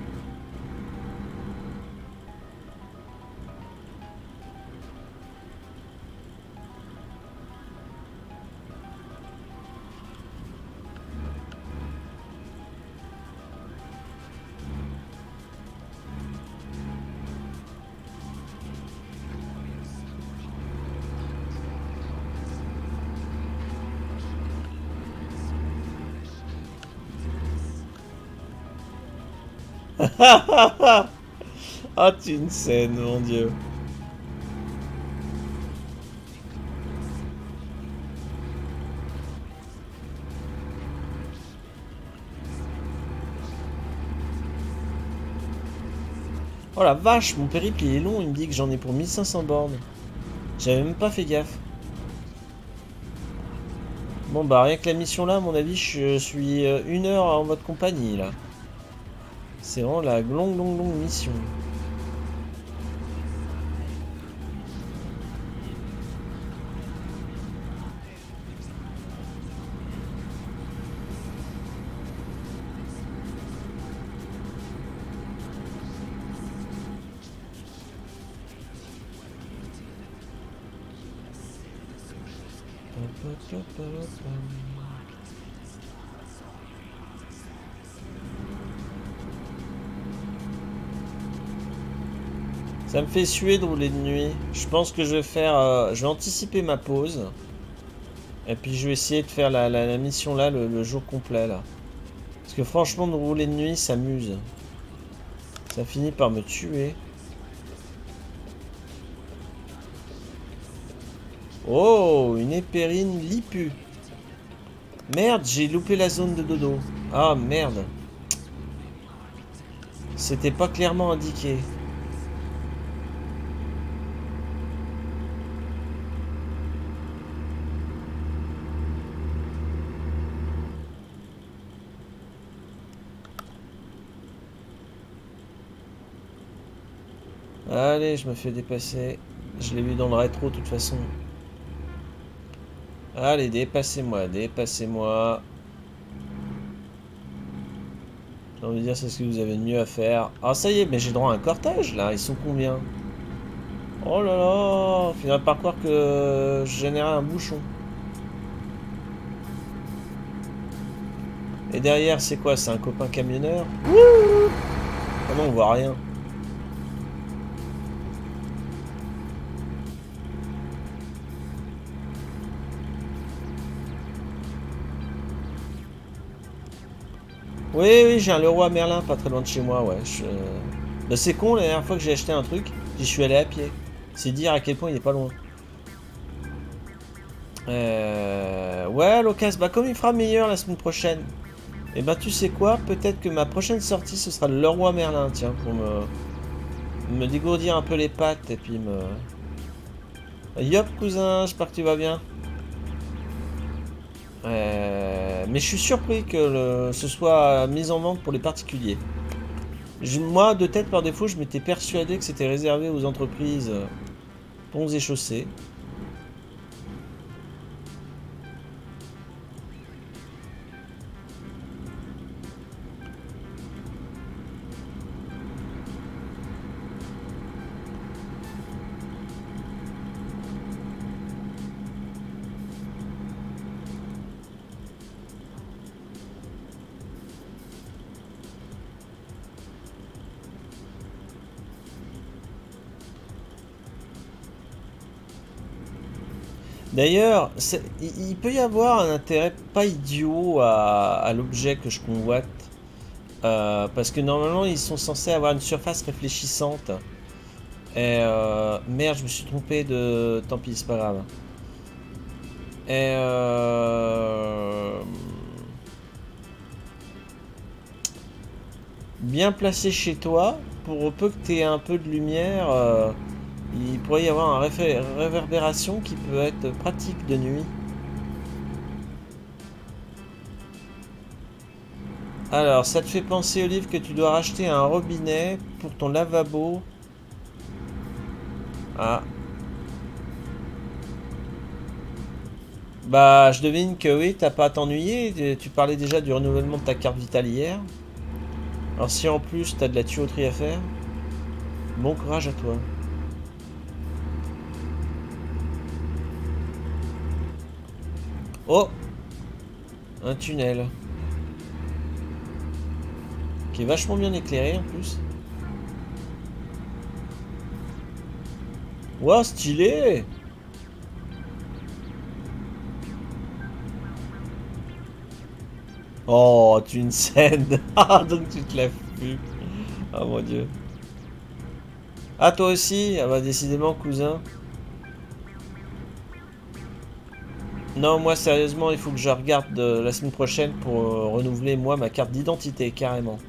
Ah, tu une scène, mon dieu. Oh la vache, mon périple il est long, il me dit que j'en ai pour mille cinq cents bornes. J'avais même pas fait gaffe. Bon bah rien que la mission là, à mon avis, je suis une heure en votre compagnie là. C'est vraiment la longue longue longue mission. Ça me fait suer de rouler de nuit. Je pense que je vais faire... Euh, je vais anticiper ma pause. Et puis je vais essayer de faire la, la, la mission là, le, le jour complet là. Parce que franchement, de rouler de nuit, ça m'use. Ça finit par me tuer. Oh, une épérine lipu. Merde, j'ai loupé la zone de dodo. Ah, merde. C'était pas clairement indiqué. Allez, je me fais dépasser. Je l'ai vu dans le rétro de toute façon. Allez, dépassez-moi, dépassez-moi. J'ai envie de dire, c'est ce que vous avez de mieux à faire. Ah, ça y est, mais j'ai droit à un cortège, là. Ils sont combien? Oh là là, il finira par croire que je générais un bouchon. Et derrière, c'est quoi? C'est un copain camionneur? Wouh! Ah non, on voit rien. Oui, oui, j'ai un Leroy Merlin pas très loin de chez moi, ouais. Je... Bah, c'est con, la dernière fois que j'ai acheté un truc, j'y suis allé à pied. C'est dire à quel point il est pas loin. Euh... Ouais, l'occasion, bah comme il fera meilleur la semaine prochaine. Et bah tu sais quoi, peut-être que ma prochaine sortie ce sera le Leroy Merlin, tiens, pour me... me dégourdir un peu les pattes et puis me... Yop cousin, j'espère que tu vas bien. Euh... Mais je suis surpris que le... ce soit mis en vente pour les particuliers. Je... Moi, de tête par défaut, je m'étais persuadé que c'était réservé aux entreprises euh, ponts et chaussées. D'ailleurs, il, il peut y avoir un intérêt pas idiot à, à l'objet que je convoite. Euh, parce que normalement, ils sont censés avoir une surface réfléchissante. Et euh, merde, je me suis trompé de... Tant pis, c'est pas grave. Et euh, bien placé chez toi, pour peu que tu aies un peu de lumière, euh, il pourrait y avoir une réverbération qui peut être pratique de nuit. Alors, ça te fait penser, Olive, que tu dois racheter un robinet pour ton lavabo. Ah. Bah, je devine que oui, t'as pas à t'ennuyer. Tu parlais déjà du renouvellement de ta carte vitale hier. Alors, si en plus t'as de la tuyauterie à faire, bon courage à toi. Oh! Un tunnel. Qui est vachement bien éclairé en plus. Ouah, stylé! Oh, tu une scène! Ah, donc tu te lèves plus. Oh mon dieu. Ah, toi aussi? Ah bah décidément, cousin. Non, moi sérieusement, il faut que je regarde euh, la semaine prochaine pour euh, renouveler moi ma carte d'identité, carrément.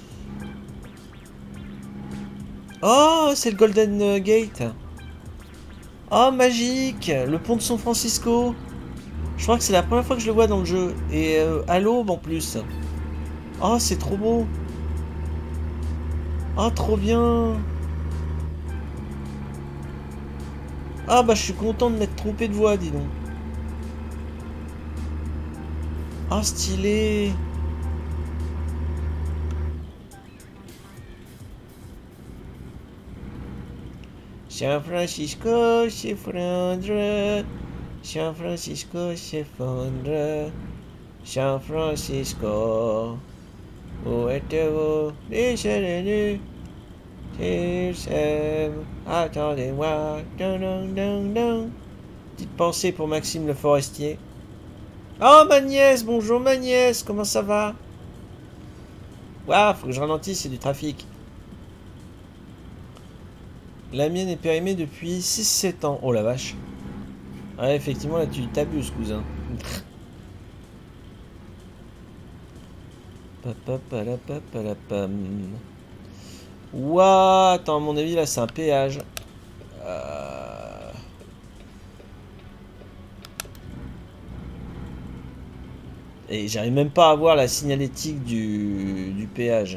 Oh, c'est le Golden Gate. Oh, magique! Le pont de San Francisco. Je crois que c'est la première fois que je le vois dans le jeu. Et euh, à l'aube en plus. Oh, c'est trop beau. Oh, trop bien. Ah, bah, je suis content de m'être trompé de voie, dis donc. Oh, stylé. San Francisco s'effondre. San Francisco s'effondre. San Francisco. Où êtes-vous? Déchargez-nous. Attendez-moi. Petite pensée pour Maxime le Forestier. Oh, ma nièce, bonjour ma nièce, comment ça va? Waouh, faut que je ralentisse, c'est du trafic. La mienne est périmée depuis six sept ans. Oh la vache. Ah, effectivement, là, tu t'abuses, cousin. Ouah, attends, à mon avis, là, c'est un péage. Euh... Et j'arrive même pas à voir la signalétique du, du péage.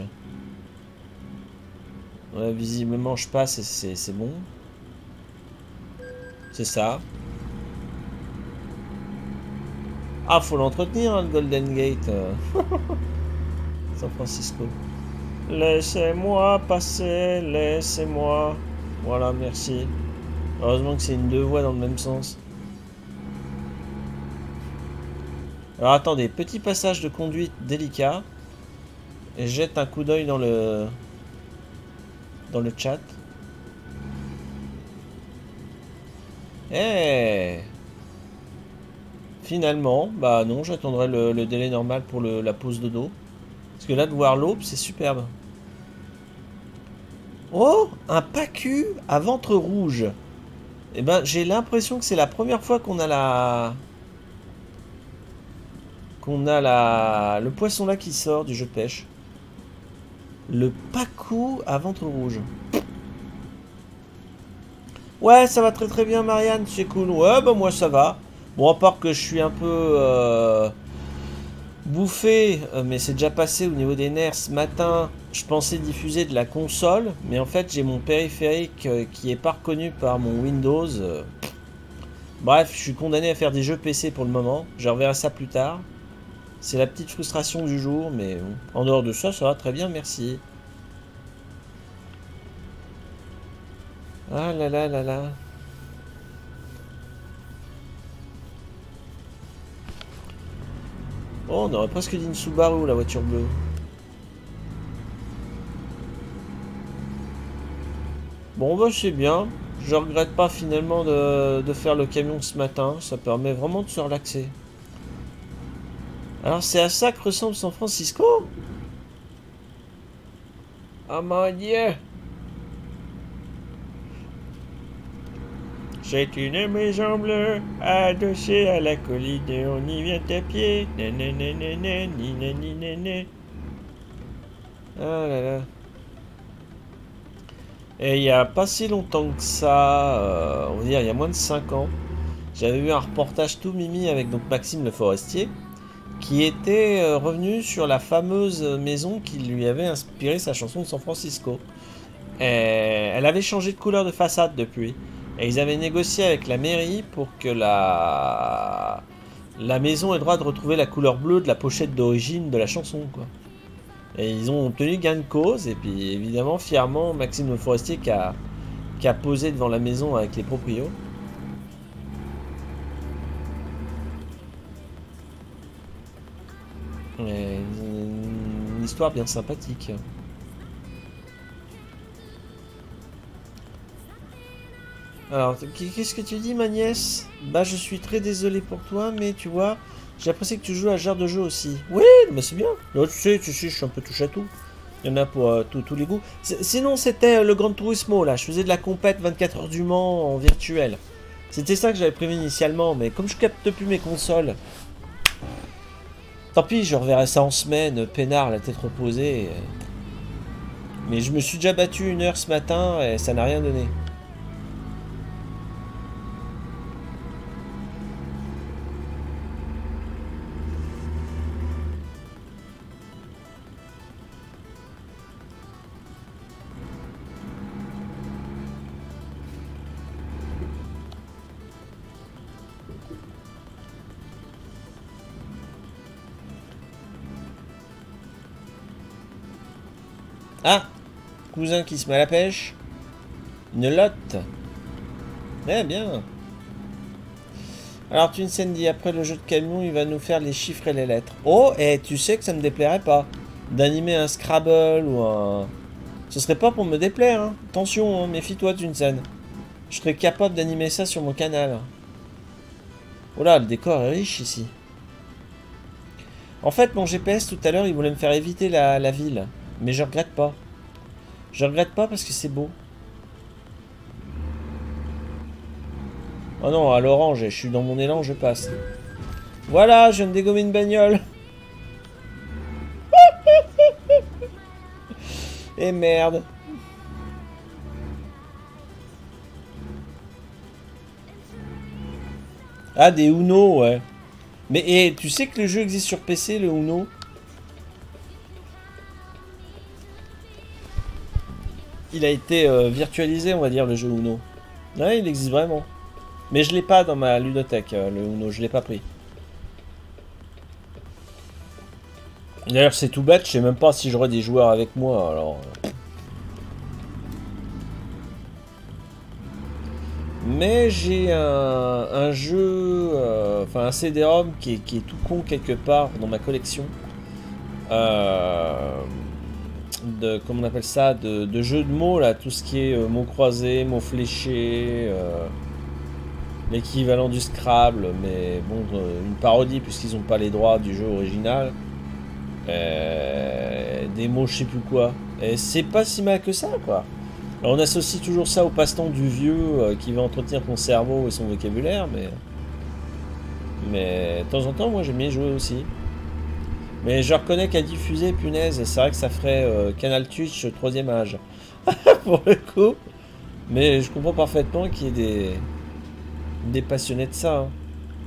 Ouais, visiblement, je passe et c'est bon. C'est ça. Ah, faut l'entretenir, hein, le Golden Gate. San Francisco. Laissez-moi passer, laissez-moi. Voilà, merci. Heureusement que c'est une deux voies dans le même sens. Alors attendez, petit passage de conduite délicat. Et jette un coup d'œil dans le... dans le chat. Eh hey. Finalement, bah non, j'attendrai le, le délai normal pour le, la pause de dos. Parce que là, de voir l'aube, c'est superbe. Oh, un P A C U à ventre rouge. Eh ben, j'ai l'impression que c'est la première fois qu'on a la... Qu'on a la... le poisson là qui sort du jeu de pêche. Le P A C U à ventre rouge. Ouais, ça va très très bien, Marianne, c'est cool. Ouais, bah moi ça va. Bon, à part que je suis un peu... Euh... bouffé, mais c'est déjà passé au niveau des nerfs. Ce matin, je pensais diffuser de la console, mais en fait j'ai mon périphérique qui est pas reconnu par mon Windows. Bref, je suis condamné à faire des jeux P C pour le moment. Je reverrai ça plus tard. C'est la petite frustration du jour, mais bon. En dehors de ça, ça va très bien, merci. Ah là là là là. Oh, on aurait presque dit une Subaru, la voiture bleue. Bon, bah c'est bien. Je regrette pas finalement de, de faire le camion ce matin. Ça permet vraiment de se relaxer. Alors, c'est à ça que ressemble San Francisco? Oh mon Dieu! C'est une maison bleue adossée à la colline et on y vient à pied. Ah là là. Et il n'y a pas si longtemps que ça, euh, on va dire il y a moins de cinq ans, j'avais vu un reportage tout mimi avec donc Maxime Le Forestier, qui était euh, revenu sur la fameuse maison qui lui avait inspiré sa chanson de San Francisco. Et elle avait changé de couleur de façade depuis. Et ils avaient négocié avec la mairie pour que la, la maison ait le droit de retrouver la couleur bleue de la pochette d'origine de la chanson, quoi. Et ils ont obtenu gain de cause, et puis évidemment, fièrement, Maxime Le Forestier qui a, qui a posé devant la maison avec les proprios. Et une, une histoire bien sympathique. Alors, qu'est-ce que tu dis, ma nièce? Bah, je suis très désolé pour toi, mais tu vois, j'ai apprécié que tu joues à ce genre de jeu aussi. Oui, mais c'est bien. Là, tu sais, tu sais, je suis un peu touche à tout. Il y en a pour euh, tous les goûts. Sinon, c'était euh, le Gran Turismo, là. Je faisais de la compète vingt-quatre heures du Mans en virtuel. C'était ça que j'avais prévu initialement, mais comme je capte plus mes consoles... Tant pis, je reverrai ça en semaine, peinard, la tête reposée. Mais je me suis déjà battu une heure ce matin, et ça n'a rien donné. Ah, cousin qui se met à la pêche. Une lotte. Eh bien. Alors Twinsen dit après le jeu de camion, il va nous faire les chiffres et les lettres. Oh, et tu sais que ça me déplairait pas d'animer un Scrabble ou un... Ce serait pas pour me déplaire, hein. Attention, hein, méfie-toi Twinsen. Je serais capable d'animer ça sur mon canal. Oh là, le décor est riche ici. En fait, mon G P S tout à l'heure, il voulait me faire éviter la, la ville. Mais je regrette pas. Je regrette pas parce que c'est beau. Oh non, à l'orange, je suis dans mon élan, je passe. Voilà, je viens de dégommer une bagnole. Et merde. Ah, des Uno, ouais. Mais et, tu sais que le jeu existe sur P C, le Uno? Il a été euh, virtualisé, on va dire, le jeu Uno. Ouais, il existe vraiment. Mais je l'ai pas dans ma ludothèque, euh, le Uno, je l'ai pas pris. D'ailleurs, c'est tout bête, je sais même pas si j'aurai des joueurs avec moi, alors... Mais j'ai un, un jeu, euh, enfin un C D-ROM qui est, qui est tout con quelque part dans ma collection. Euh, de, comment on appelle ça, de, de jeux de mots, là, tout ce qui est euh, mots croisés, mots fléchés, euh, l'équivalent du Scrabble, mais bon, euh, une parodie puisqu'ils n'ont pas les droits du jeu original. Euh, des mots je sais plus quoi. Et c'est pas si mal que ça, quoi. Alors on associe toujours ça au passe-temps du vieux euh, qui veut entretenir ton cerveau et son vocabulaire, mais... Mais de temps en temps, moi j'aime bien jouer aussi. Mais je reconnais qu'à diffuser, punaise, c'est vrai que ça ferait euh, Canal Twitch troisième âge. Pour le coup. Mais je comprends parfaitement qu'il y ait des... des passionnés de ça. Hein.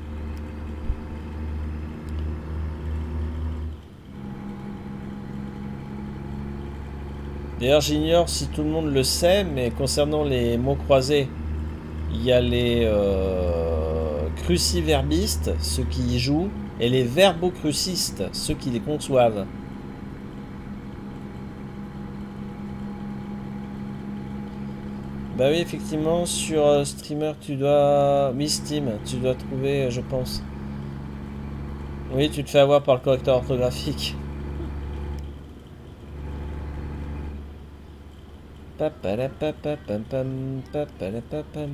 D'ailleurs, j'ignore si tout le monde le sait, mais concernant les mots croisés, il y a les euh, cruciverbistes, ceux qui y jouent, et les verbocrucistes, ceux qui les conçoivent. Bah oui, effectivement, sur euh, Streamer, tu dois... Oui, Steam, tu dois trouver, euh, je pense. Oui, tu te fais avoir par le correcteur orthographique. Papalapapapam, papalapapam.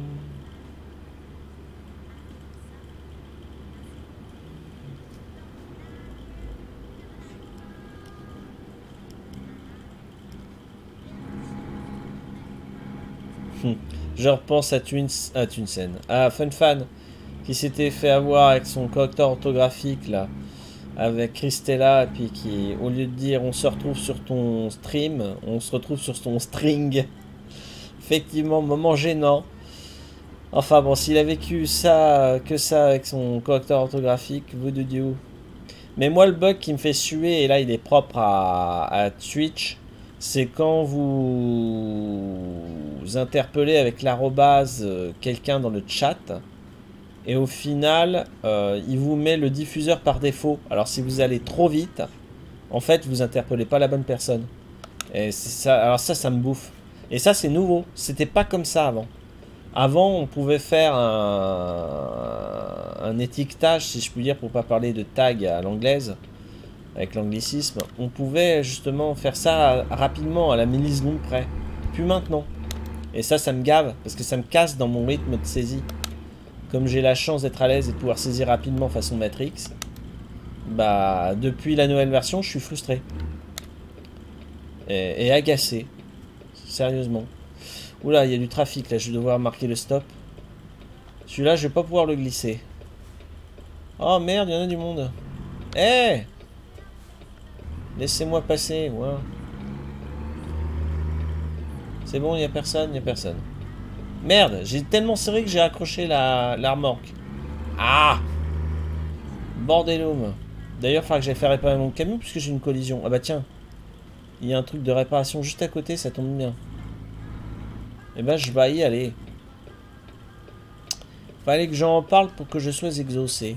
Je repense à Twins, à Twinsen, à FunFan, qui s'était fait avoir avec son correcteur orthographique là, avec Christella, et puis qui, au lieu de dire on se retrouve sur ton stream, on se retrouve sur ton string. Effectivement, moment gênant. Enfin bon, s'il a vécu ça, que ça avec son correcteur orthographique, vous de Dieu. Mais moi, le bug qui me fait suer, et là il est propre à, à Twitch, c'est quand vous, vous interpellez avec l'arrobase quelqu'un dans le chat, et au final, euh, il vous met le diffuseur par défaut. Alors si vous allez trop vite, en fait, vous interpellez pas la bonne personne. Et ça, alors ça, ça me bouffe. Et ça, c'est nouveau. C'était pas comme ça avant. Avant, on pouvait faire un, un étiquetage, si je puis dire, pour pas parler de tag à l'anglaise, avec l'anglicisme. On pouvait justement faire ça rapidement, à la milliseconde près. Puis maintenant. Et ça, ça me gave, parce que ça me casse dans mon rythme de saisie. Comme j'ai la chance d'être à l'aise et de pouvoir saisir rapidement façon Matrix, bah, depuis la nouvelle version, je suis frustré. Et, et agacé. Sérieusement. Oula, il y a du trafic là, je vais devoir marquer le stop. Celui-là, je vais pas pouvoir le glisser. Oh merde, il y en a du monde. Eh hey, laissez-moi passer, ouais. C'est bon, il n'y a personne, il n'y a personne. Merde, j'ai tellement serré que j'ai accroché la, la remorque. Ah, bordelum. D'ailleurs, il faudra que j'aille faire réparer mon camion puisque j'ai une collision. Ah bah tiens, il y a un truc de réparation juste à côté, ça tombe bien. Et bah je vais y aller. Fallait que j'en parle pour que je sois exaucé.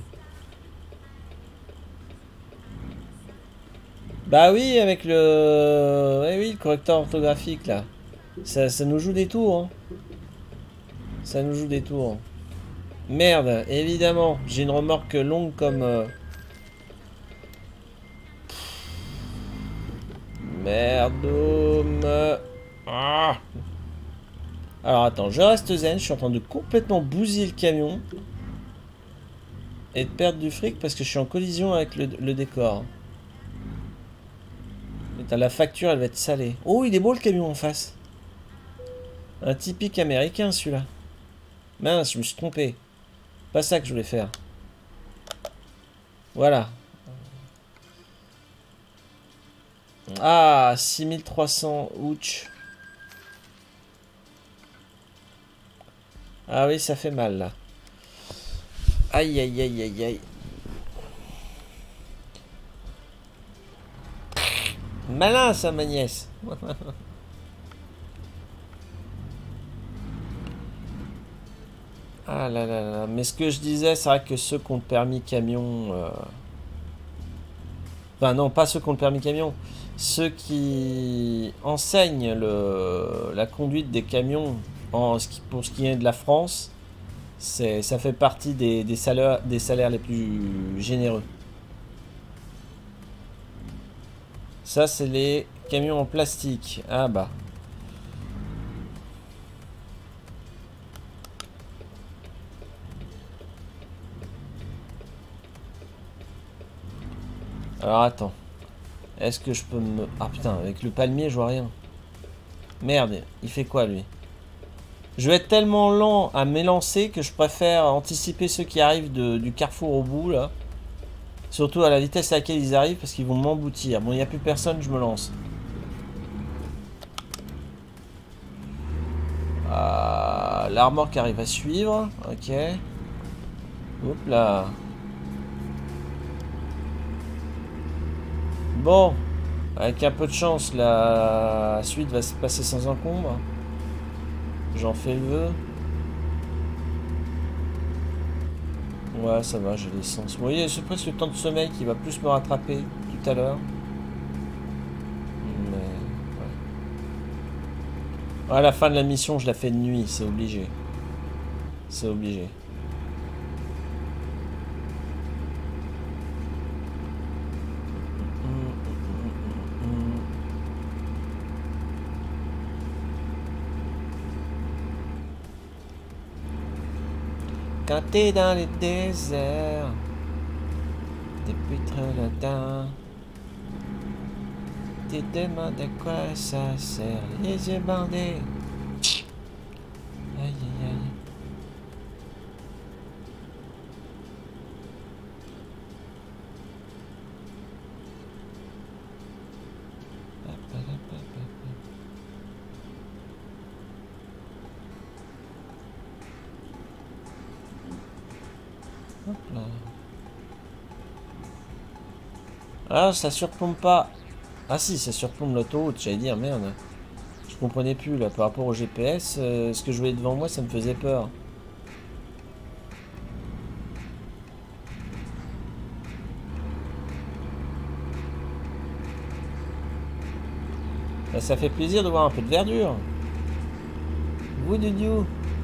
Bah oui, avec le... Eh oui, le correcteur orthographique là. Ça, ça nous joue des tours, hein. Ça nous joue des tours. Merde, évidemment. J'ai une remorque longue comme... Euh... Merdome. Ah. Alors attends, je reste zen. Je suis en train de complètement bousiller le camion. Et de perdre du fric parce que je suis en collision avec le, le décor. Et la facture, elle va être salée. Oh, il est beau le camion en face. Un typique américain celui-là. Mince, je me suis trompé. Pas ça que je voulais faire. Voilà. Ah, six mille trois cents, ouch. Ah oui, ça fait mal, là. Aïe, aïe, aïe, aïe, aïe. Malin, ça, ma nièce. Ah là là là. Mais ce que je disais, c'est vrai que ceux qui ont le permis camion... Euh... Enfin, non, pas ceux qui ont le permis camion. Ceux qui enseignent le... la conduite des camions en... pour ce qui est de la France, ça fait partie des, des, salaires, des salaires les plus généreux. Ça, c'est les camions en plastique. Ah bah. Alors attends. Est-ce que je peux me... Ah putain, avec le palmier, je vois rien. Merde, il fait quoi lui? Je vais être tellement lent à m'élancer que je préfère anticiper ceux qui arrivent de, du carrefour au bout là. Surtout à la vitesse à laquelle ils arrivent parce qu'ils vont m'emboutir. Bon, il n'y a plus personne, je me lance. Euh, la remorque arrive à suivre. Ok. Hop là. Bon. Avec un peu de chance, la suite va se passer sans encombre. J'en fais le vœu. Ouais, ça va, j'ai l'essence. Vous voyez, c'est presque le temps de sommeil qui va plus me rattraper tout à l'heure. Mais... Ouais. Ouais, à la fin de la mission, je la fais de nuit, c'est obligé. C'est obligé. Quand t'es dans les déserts, des putres latins, tu te demandes à quoi ça sert, les yeux bandés. Aïe aïe aïe. Hop là. Ah, ça surplombe pas. Ah si, ça surplombe l'autoroute, j'allais dire, merde. Je comprenais plus là, par rapport au G P S, euh, ce que je voyais devant moi, ça me faisait peur. Bah, ça fait plaisir de voir un peu de verdure. Woudoudou.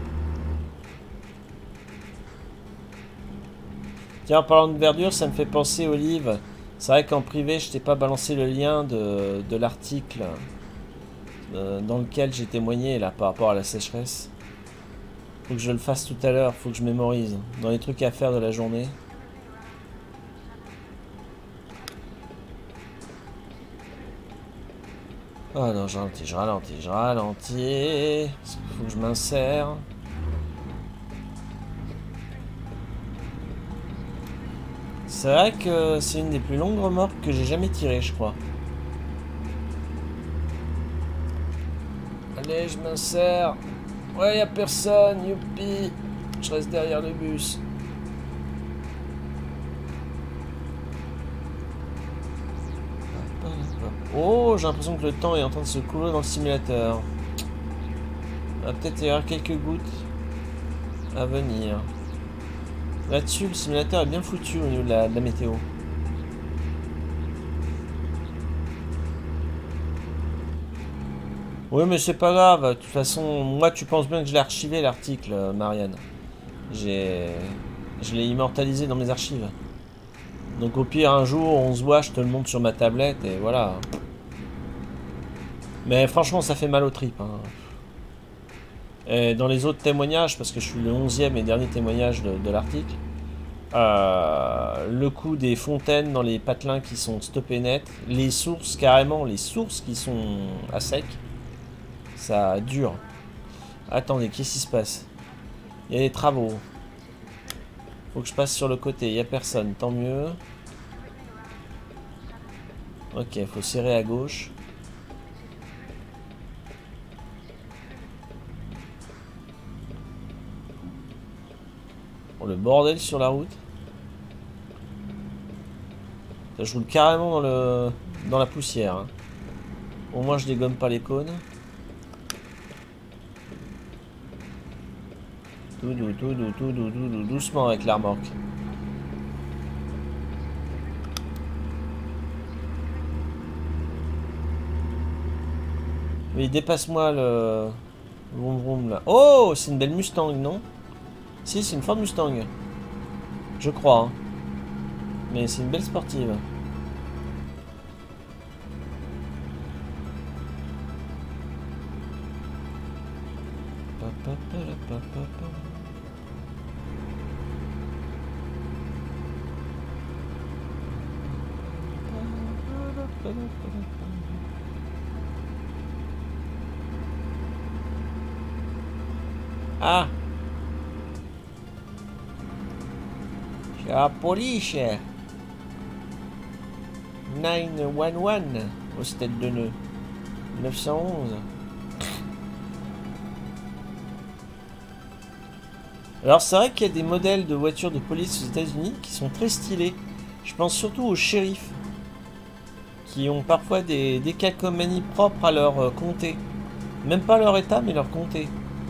Tiens, en parlant de verdure, ça me fait penser, Olive. C'est vrai qu'en privé, je t'ai pas balancé le lien de, de l'article euh, dans lequel j'ai témoigné là par rapport à la sécheresse. Faut que je le fasse tout à l'heure, faut que je mémorise. Dans les trucs à faire de la journée. Oh non, je ralentis, je ralentis, je ralentis. Parce qu'il faut que je m'insère. C'est vrai que c'est une des plus longues remorques que j'ai jamais tirées, je crois. Allez, je m'insère. Ouais, y a personne, youpi. Je reste derrière le bus. Oh, j'ai l'impression que le temps est en train de se couler dans le simulateur. Il va peut-être y avoir quelques gouttes à venir. Là-dessus, le simulateur est bien foutu au niveau de la, de la météo. Oui, mais c'est pas grave. De toute façon, moi, tu penses bien que je l'ai archivé, l'article, Marianne. J'ai... Je l'ai immortalisé dans mes archives. Donc au pire, un jour, on se voit, je te le montre sur ma tablette, et voilà. Mais franchement, ça fait mal aux tripes. Hein. Et dans les autres témoignages, parce que je suis le onzième et dernier témoignage de, de l'article, euh, le coup des fontaines dans les patelins qui sont stoppés net, les sources, carrément, les sources qui sont à sec, ça dure. Attendez, qu'est-ce qui se passe? Il y a des travaux. Faut que je passe sur le côté, il n'y a personne, tant mieux. Ok, faut serrer à gauche. Oh, le bordel sur la route. Ça, je roule carrément dans, le... dans la poussière. Hein. Au moins je dégomme pas les cônes. Tout, tout, tout, tout, tout, tout, tout, doucement avec la remorque. Mais dépasse-moi le... Vroom vroom là. Oh, c'est une belle Mustang, non? Si, c'est une Ford Mustang. Je crois. Hein. Mais c'est une belle sportive. Ah! C'est la police! neuf un un au stade de nœud. neuf cent onze. Alors c'est vrai qu'il y a des modèles de voitures de police aux États-Unis qui sont très stylés. Je pense surtout aux shérifs, qui ont parfois des, des calcomanies propres à leur euh, comté. Même pas leur état, mais leur comté.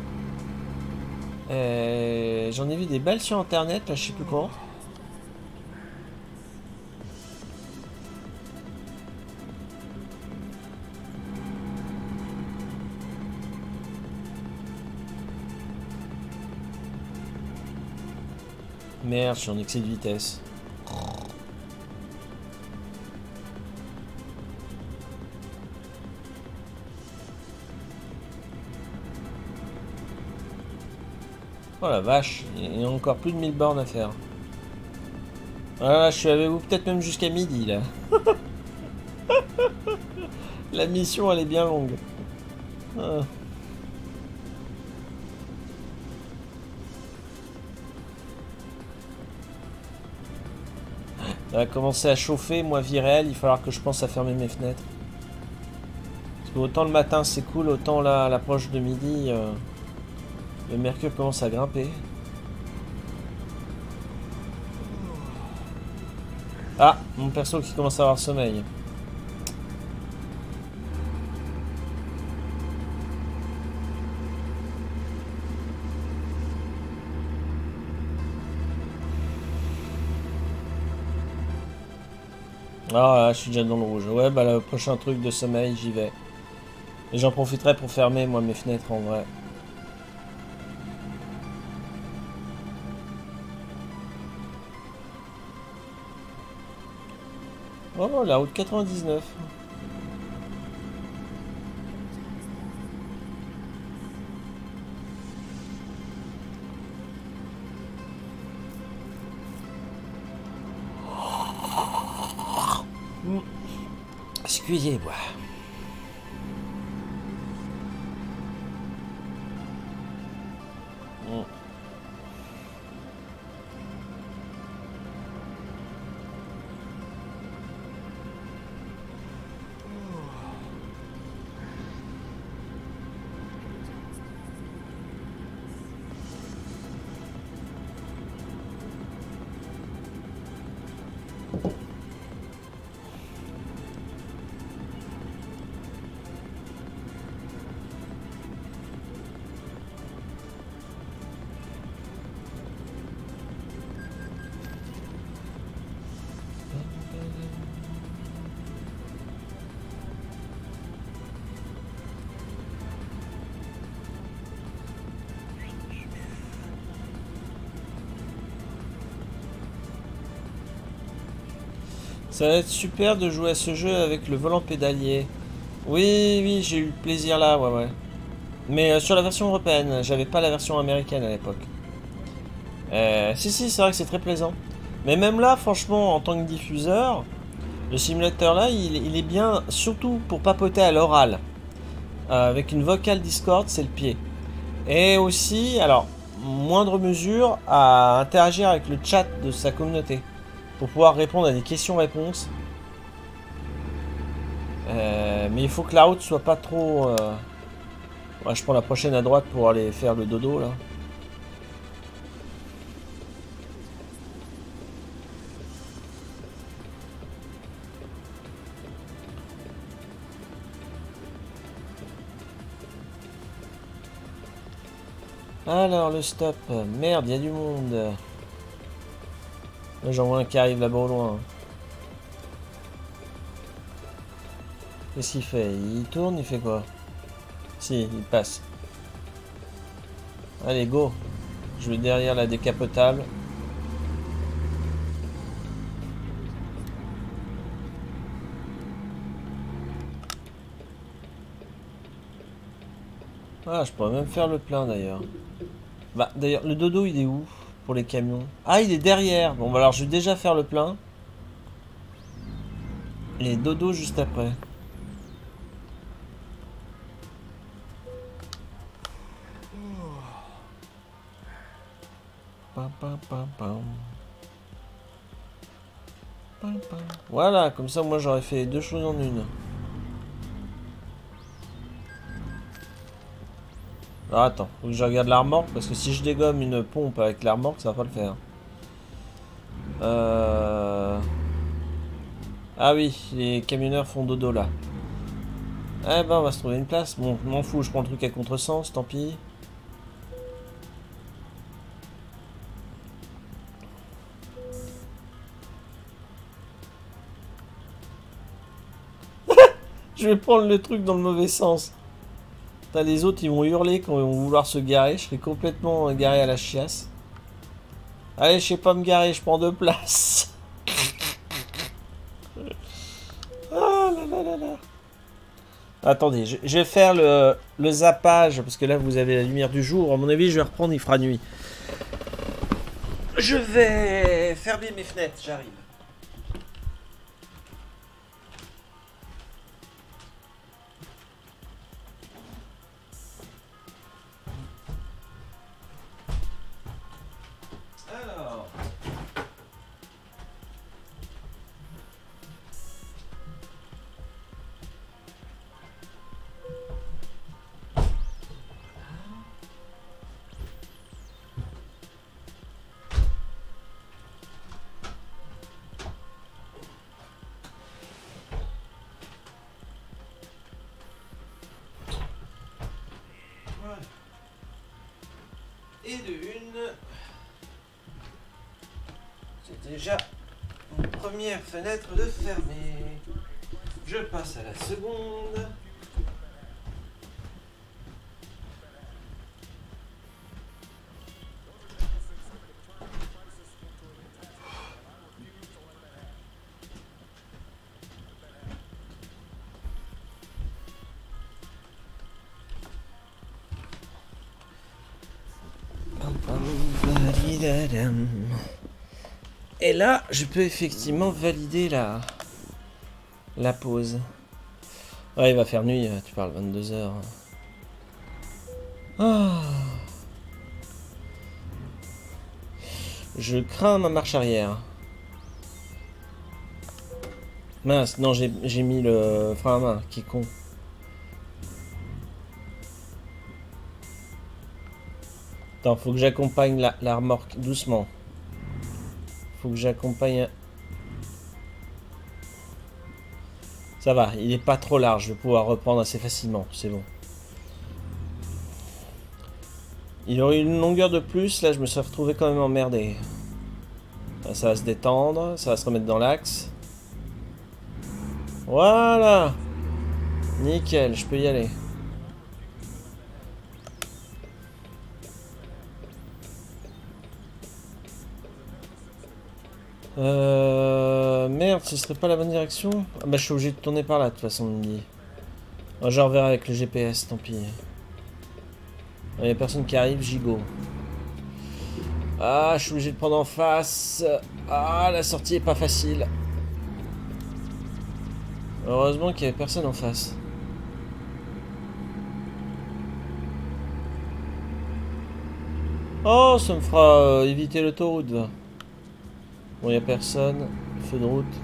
Euh, J'en ai vu des belles sur internet, là je sais plus quand. Merde, je suis en excès de vitesse. Oh la vache, il y a encore plus de mille bornes à faire. Voilà, je suis avec vous peut-être même jusqu'à midi là. La mission elle est bien longue. Ah. Ça va commencer à chauffer, moi vie réelle, il va falloir que je pense à fermer mes fenêtres. Parce que autant le matin c'est cool, autant là à l'approche de midi, euh, le mercure commence à grimper. Ah, mon perso qui commence à avoir sommeil. Ah là, je suis déjà dans le rouge. Ouais, bah le prochain truc de sommeil, j'y vais. Et j'en profiterai pour fermer, moi, mes fenêtres, en vrai. Oh, la route quatre-vingt-dix-neuf. Excusez-moi. Mm. Ça va être super de jouer à ce jeu avec le volant pédalier. Oui, oui, j'ai eu le plaisir là, ouais, ouais. Mais euh, sur la version européenne, j'avais pas la version américaine à l'époque. Euh, si, si, c'est vrai que c'est très plaisant. Mais même là, franchement, en tant que diffuseur, le simulateur là, il, il est bien, surtout pour papoter à l'oral. Euh, avec une vocale Discord, c'est le pied. Et aussi, alors, moindre mesure à interagir avec le chat de sa communauté pour pouvoir répondre à des questions-réponses. Euh, mais il faut que la route soit pas trop... Euh... Ouais, je prends la prochaine à droite pour aller faire le dodo là. Alors le stop, merde, il y a du monde. Là j'en vois un qui arrive là-bas au loin. Qu'est-ce qu'il fait? Il tourne, il fait quoi? Si, il passe. Allez, go. Je vais derrière la décapotable. Ah, je pourrais même faire le plein d'ailleurs. Bah, d'ailleurs, le dodo, il est où pour les camions? Ah, il est derrière. Bon, bah alors, je vais déjà faire le plein. Et dodo juste après. Pam, pam, pam, pam. Pam, pam. Voilà, comme ça, moi, j'aurais fait deux choses en une. Ah, attends, faut que je regarde la remorque, parce que si je dégomme une pompe avec la remorque, ça va pas le faire. Euh... Ah oui, les camionneurs font dodo là. Eh ben, on va se trouver une place. Bon, m'en fous, je prends le truc à contresens, tant pis. Je vais prendre le truc dans le mauvais sens. T'as les autres, ils vont hurler quand ils vont vouloir se garer. Je serai complètement garé à la chiasse. Allez, je sais pas me garer, je prends deux places. Ah là là là là. Attendez, je, je vais faire le, le zappage, parce que là vous avez la lumière du jour. À mon avis, je vais reprendre, il fera nuit. Je vais fermer mes fenêtres, j'arrive. Alors... Et de une, c'est déjà une première fenêtre de fermée. Je passe à la seconde. Et là, je peux effectivement valider la, la pause. Ouais, il va faire nuit, tu parles vingt-deux heures. Oh. Je crains ma marche arrière. Mince, non, j'ai mis le frein à main, qui est con. Attends, faut que j'accompagne la, la remorque doucement. Faut que j'accompagne... Ça va, il est pas trop large, je vais pouvoir reprendre assez facilement, c'est bon. Il aurait une longueur de plus, là je me serais retrouvé quand même emmerdé. Là, ça va se détendre, ça va se remettre dans l'axe. Voilà. Nickel, je peux y aller. Euh... Merde, ce serait pas la bonne direction? Ah bah je suis obligé de tourner par là de toute façon, il me dit. Oh, je reverrai avec le G P S, tant pis. Il y a personne qui arrive, gigot. Ah, je suis obligé de prendre en face. Ah, la sortie est pas facile. Heureusement qu'il y avait personne en face. Oh, ça me fera euh, éviter l'autoroute. Va. Bon, y a personne. Feu de route.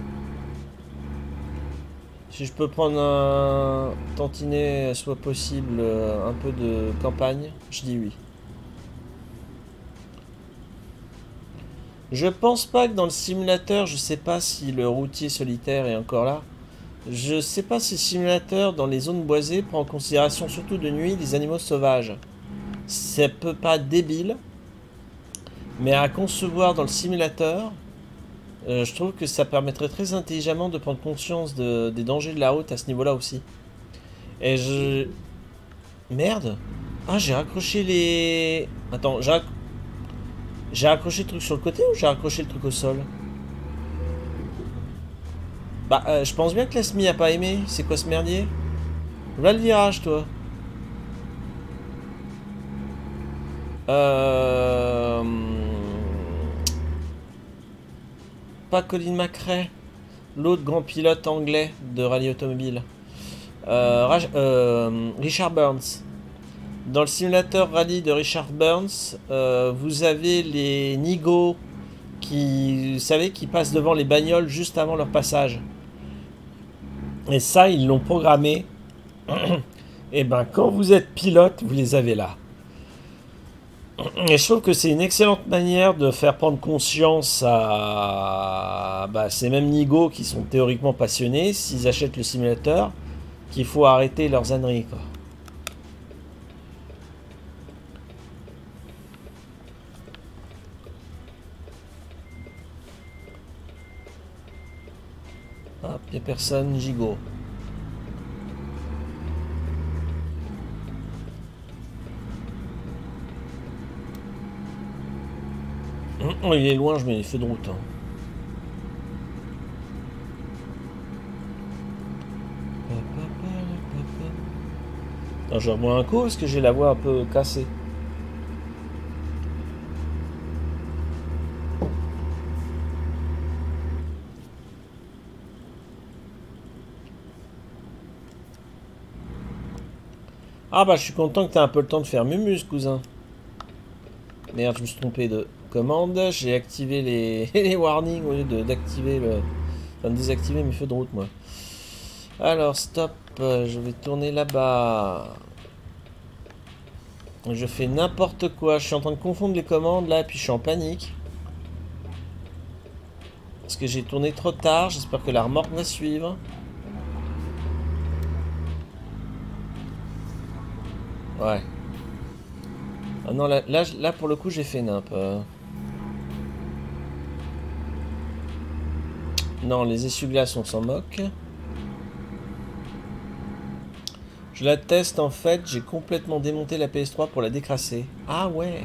Si je peux prendre un tantinet, soit possible, euh, un peu de campagne, je dis oui. Je pense pas que dans le simulateur, je sais pas si le routier solitaire est encore là. Je sais pas si le simulateur dans les zones boisées prend en considération surtout de nuit les animaux sauvages. Ça peut pas débile, mais à concevoir dans le simulateur, euh, je trouve que ça permettrait très intelligemment de prendre conscience de, des dangers de la route à ce niveau-là aussi. Et je... Merde. Ah, j'ai raccroché les... Attends, j'ai rac... j'ai raccroché le truc sur le côté ou j'ai raccroché le truc au sol? Bah, euh, je pense bien que la S M I a pas aimé. C'est quoi ce merdier? Va le virage, toi. Euh... Pas Colin McRae. L'autre grand pilote anglais de rallye automobile. Euh, Raj- euh, Richard Burns. Dans le simulateur rallye de Richard Burns, euh, vous avez les nigauds qui, vous savez, qui passent devant les bagnoles juste avant leur passage. Et ça, ils l'ont programmé. Et ben, quand vous êtes pilote, vous les avez là. Et je trouve que c'est une excellente manière de faire prendre conscience à bah, ces mêmes nigauds qui sont théoriquement passionnés, s'ils achètent le simulateur, qu'il faut arrêter leurs âneries, quoi. Hop, y'a personne, gigot. Oh, il est loin, je mets les feux de route. Hein. Non, je revois un coup parce que j'ai la voix un peu cassée. Ah bah je suis content que tu aies un peu le temps de faire Mumus, cousin. Merde, je me suis trompé de commande. J'ai activé les, les warnings au lieu d'activer le... Enfin, de désactiver mes feux de route, moi. Alors, stop. Je vais tourner là-bas. Je fais n'importe quoi. Je suis en train de confondre les commandes, là, puis je suis en panique. Parce que j'ai tourné trop tard. J'espère que la remorque va suivre. Ouais. Ah non, là, là, là pour le coup, j'ai fait nimp. Non, les essuie-glaces, on s'en moque. Je la teste en fait, j'ai complètement démonté la P S trois pour la décrasser. Ah ouais.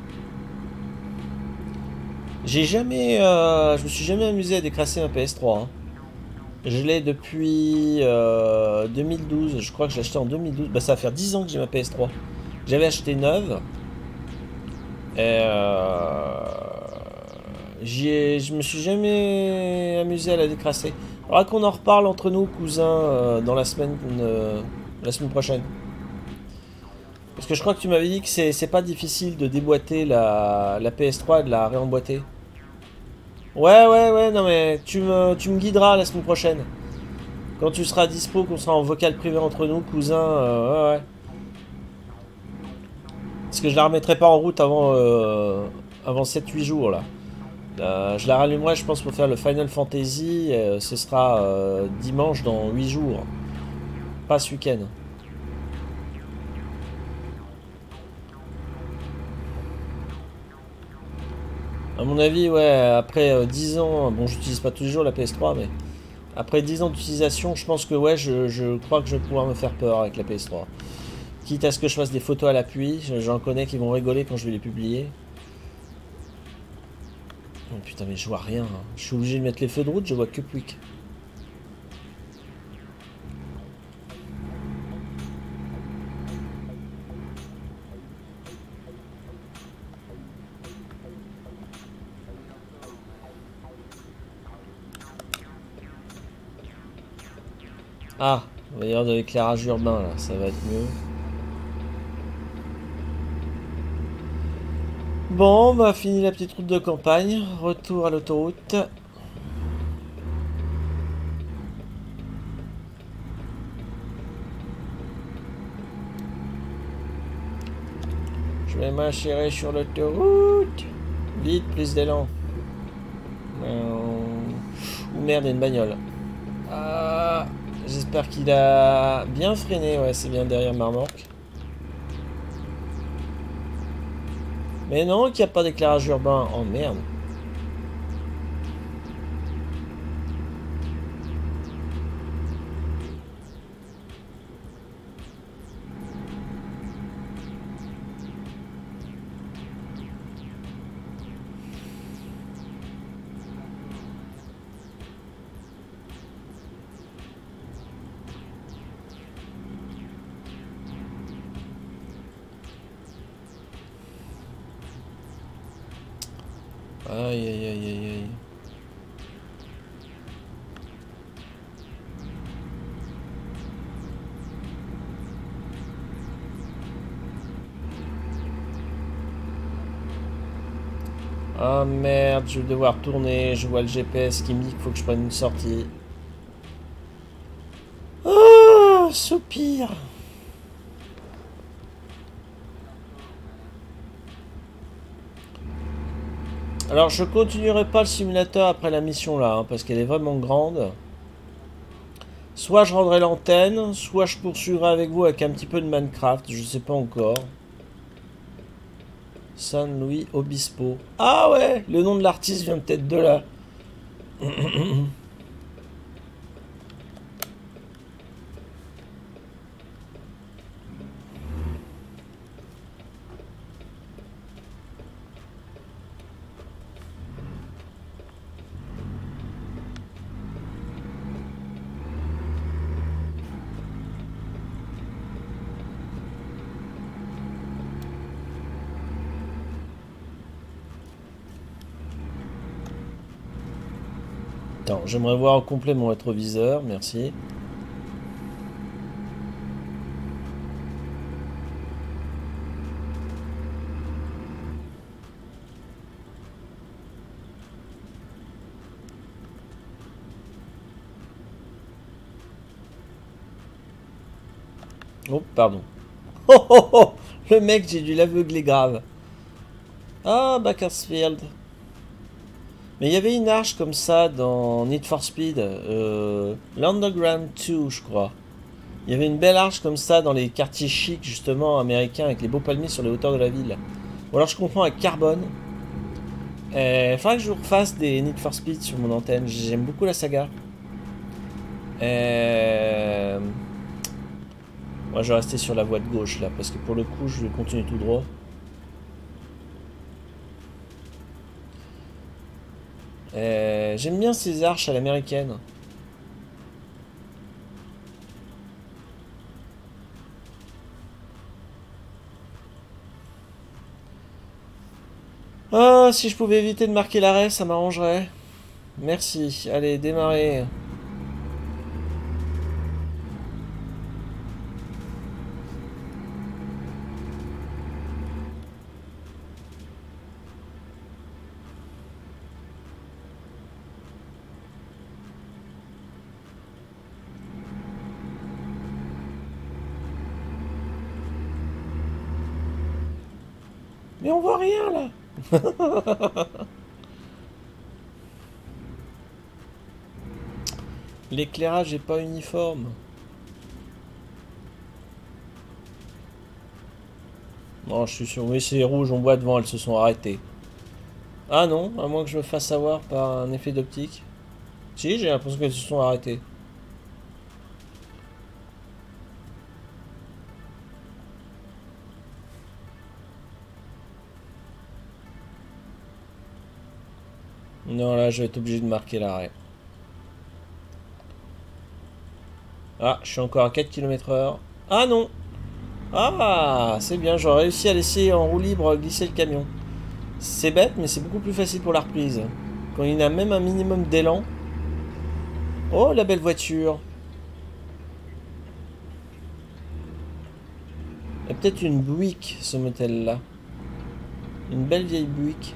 J'ai jamais... Euh, je me suis jamais amusé à décrasser ma P S trois. Hein. Je l'ai depuis euh, deux mille douze, je crois que je l'ai acheté en deux mille douze. Bah ça va faire dix ans que j'ai ma P S trois. J'avais acheté neuve. Et euh, ai, je me suis jamais amusé à la décrasser. Faudra qu'on en reparle entre nous, cousins, euh, dans la semaine, euh, la semaine prochaine. Parce que je crois que tu m'avais dit que c'est pas difficile de déboîter la, la P S trois et de la réemboîter. Ouais, ouais, ouais, non mais tu me, tu me guideras la semaine prochaine. Quand tu seras dispo, qu'on sera en vocal privé entre nous, cousins, euh, ouais, ouais. Parce que je la remettrai pas en route avant, euh, avant sept huit jours, là. Euh, je la rallumerai, je pense, pour faire le Final Fantasy. Euh, ce sera euh, dimanche dans huit jours. Pas ce week-end. À mon avis, ouais, après euh, dix ans, bon, j'utilise pas tous les jours la P S trois, mais après dix ans d'utilisation, je pense que ouais, je, je crois que je vais pouvoir me faire peur avec la P S trois. Quitte à ce que je fasse des photos à l'appui, j'en connais qui vont rigoler quand je vais les publier. Oh putain, mais je vois rien. Hein. Je suis obligé de mettre les feux de route, je vois que Puig. Ah, il va y avoir de l'éclairage urbain là, ça va être mieux. Bon, bah fini la petite route de campagne. Retour à l'autoroute. Je vais m'insérer sur l'autoroute. Vite, plus d'élan. Ou merde, il y a une bagnole. Ah, j'espère qu'il a bien freiné. Ouais, c'est bien derrière ma remorque. Mais non, qu'il n'y a pas d'éclairage urbain. Oh merde. Aïe aïe aïe aïe aïe. Ah merde, je vais devoir tourner. Je vois le G P S qui me dit qu'il faut que je prenne une sortie. Ah, soupir. Alors je continuerai pas le simulateur après la mission là, hein, parce qu'elle est vraiment grande. Soit je rendrai l'antenne, soit je poursuivrai avec vous avec un petit peu de Minecraft, je sais pas encore. San Luis Obispo. Ah ouais, le nom de l'artiste vient peut-être de là. Attends, j'aimerais voir au complet mon rétroviseur, merci. Oh, pardon. Oh, oh, oh, le mec, j'ai dû l'aveugler grave. Ah, Bakersfield. Mais il y avait une arche comme ça dans Need for Speed. Euh, L'Underground deux, je crois. Il y avait une belle arche comme ça dans les quartiers chics, justement, américains, avec les beaux palmiers sur les hauteurs de la ville. Ou alors je comprends avec Carbone. Il faudrait que je vous refasse des Need for Speed sur mon antenne. J'aime beaucoup la saga. Euh... Moi, je vais rester sur la voie de gauche, là, parce que pour le coup, je vais continuer tout droit. Euh... J'aime bien ces arches à l'américaine. Ah, si je pouvais éviter de marquer l'arrêt, ça m'arrangerait. Merci. Allez, démarrer. Mais on voit rien, là. L'éclairage est pas uniforme. Non, je suis sûr. Oui, c'est rouge, on voit devant, elles se sont arrêtées. Ah non, à moins que je me fasse avoir par un effet d'optique. Si, j'ai l'impression qu'elles se sont arrêtées. Non, là, je vais être obligé de marquer l'arrêt. Ah, je suis encore à quatre kilomètres heure. Ah non! Ah, c'est bien, j'aurais réussi à laisser en roue libre glisser le camion. C'est bête, mais c'est beaucoup plus facile pour la reprise. Quand il a même un minimum d'élan. Oh, la belle voiture! Il y a peut-être une Buick, ce modèle-là. Une belle vieille Buick.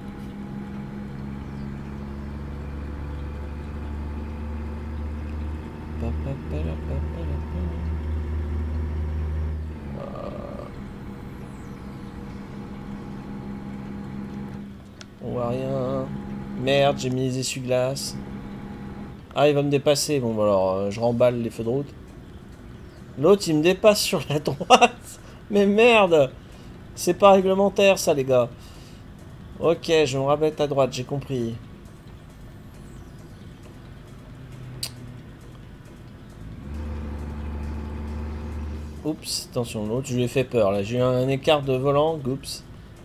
On voit rien. Merde, j'ai mis les essuie-glaces. Ah, il va me dépasser. Bon, bah alors, euh, je remballe les feux de route. L'autre, il me dépasse sur la droite. Mais merde! C'est pas réglementaire, ça, les gars. Ok, je me rabaisse à droite, j'ai compris. Oups, attention, l'autre, je lui ai fait peur, là. J'ai eu un écart de volant, oups.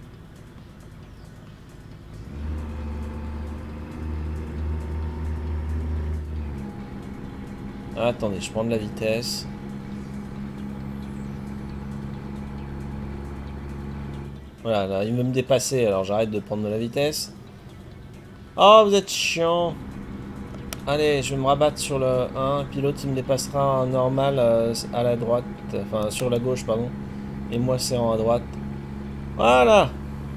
Ah, attendez, je prends de la vitesse. Voilà, là, il veut me dépasser, alors j'arrête de prendre de la vitesse. Oh, vous êtes chiant. Allez, je vais me rabattre sur le un, puis l'autre il me dépassera en normal euh, à la droite, enfin sur la gauche, pardon. Et moi c'est en à droite. Voilà.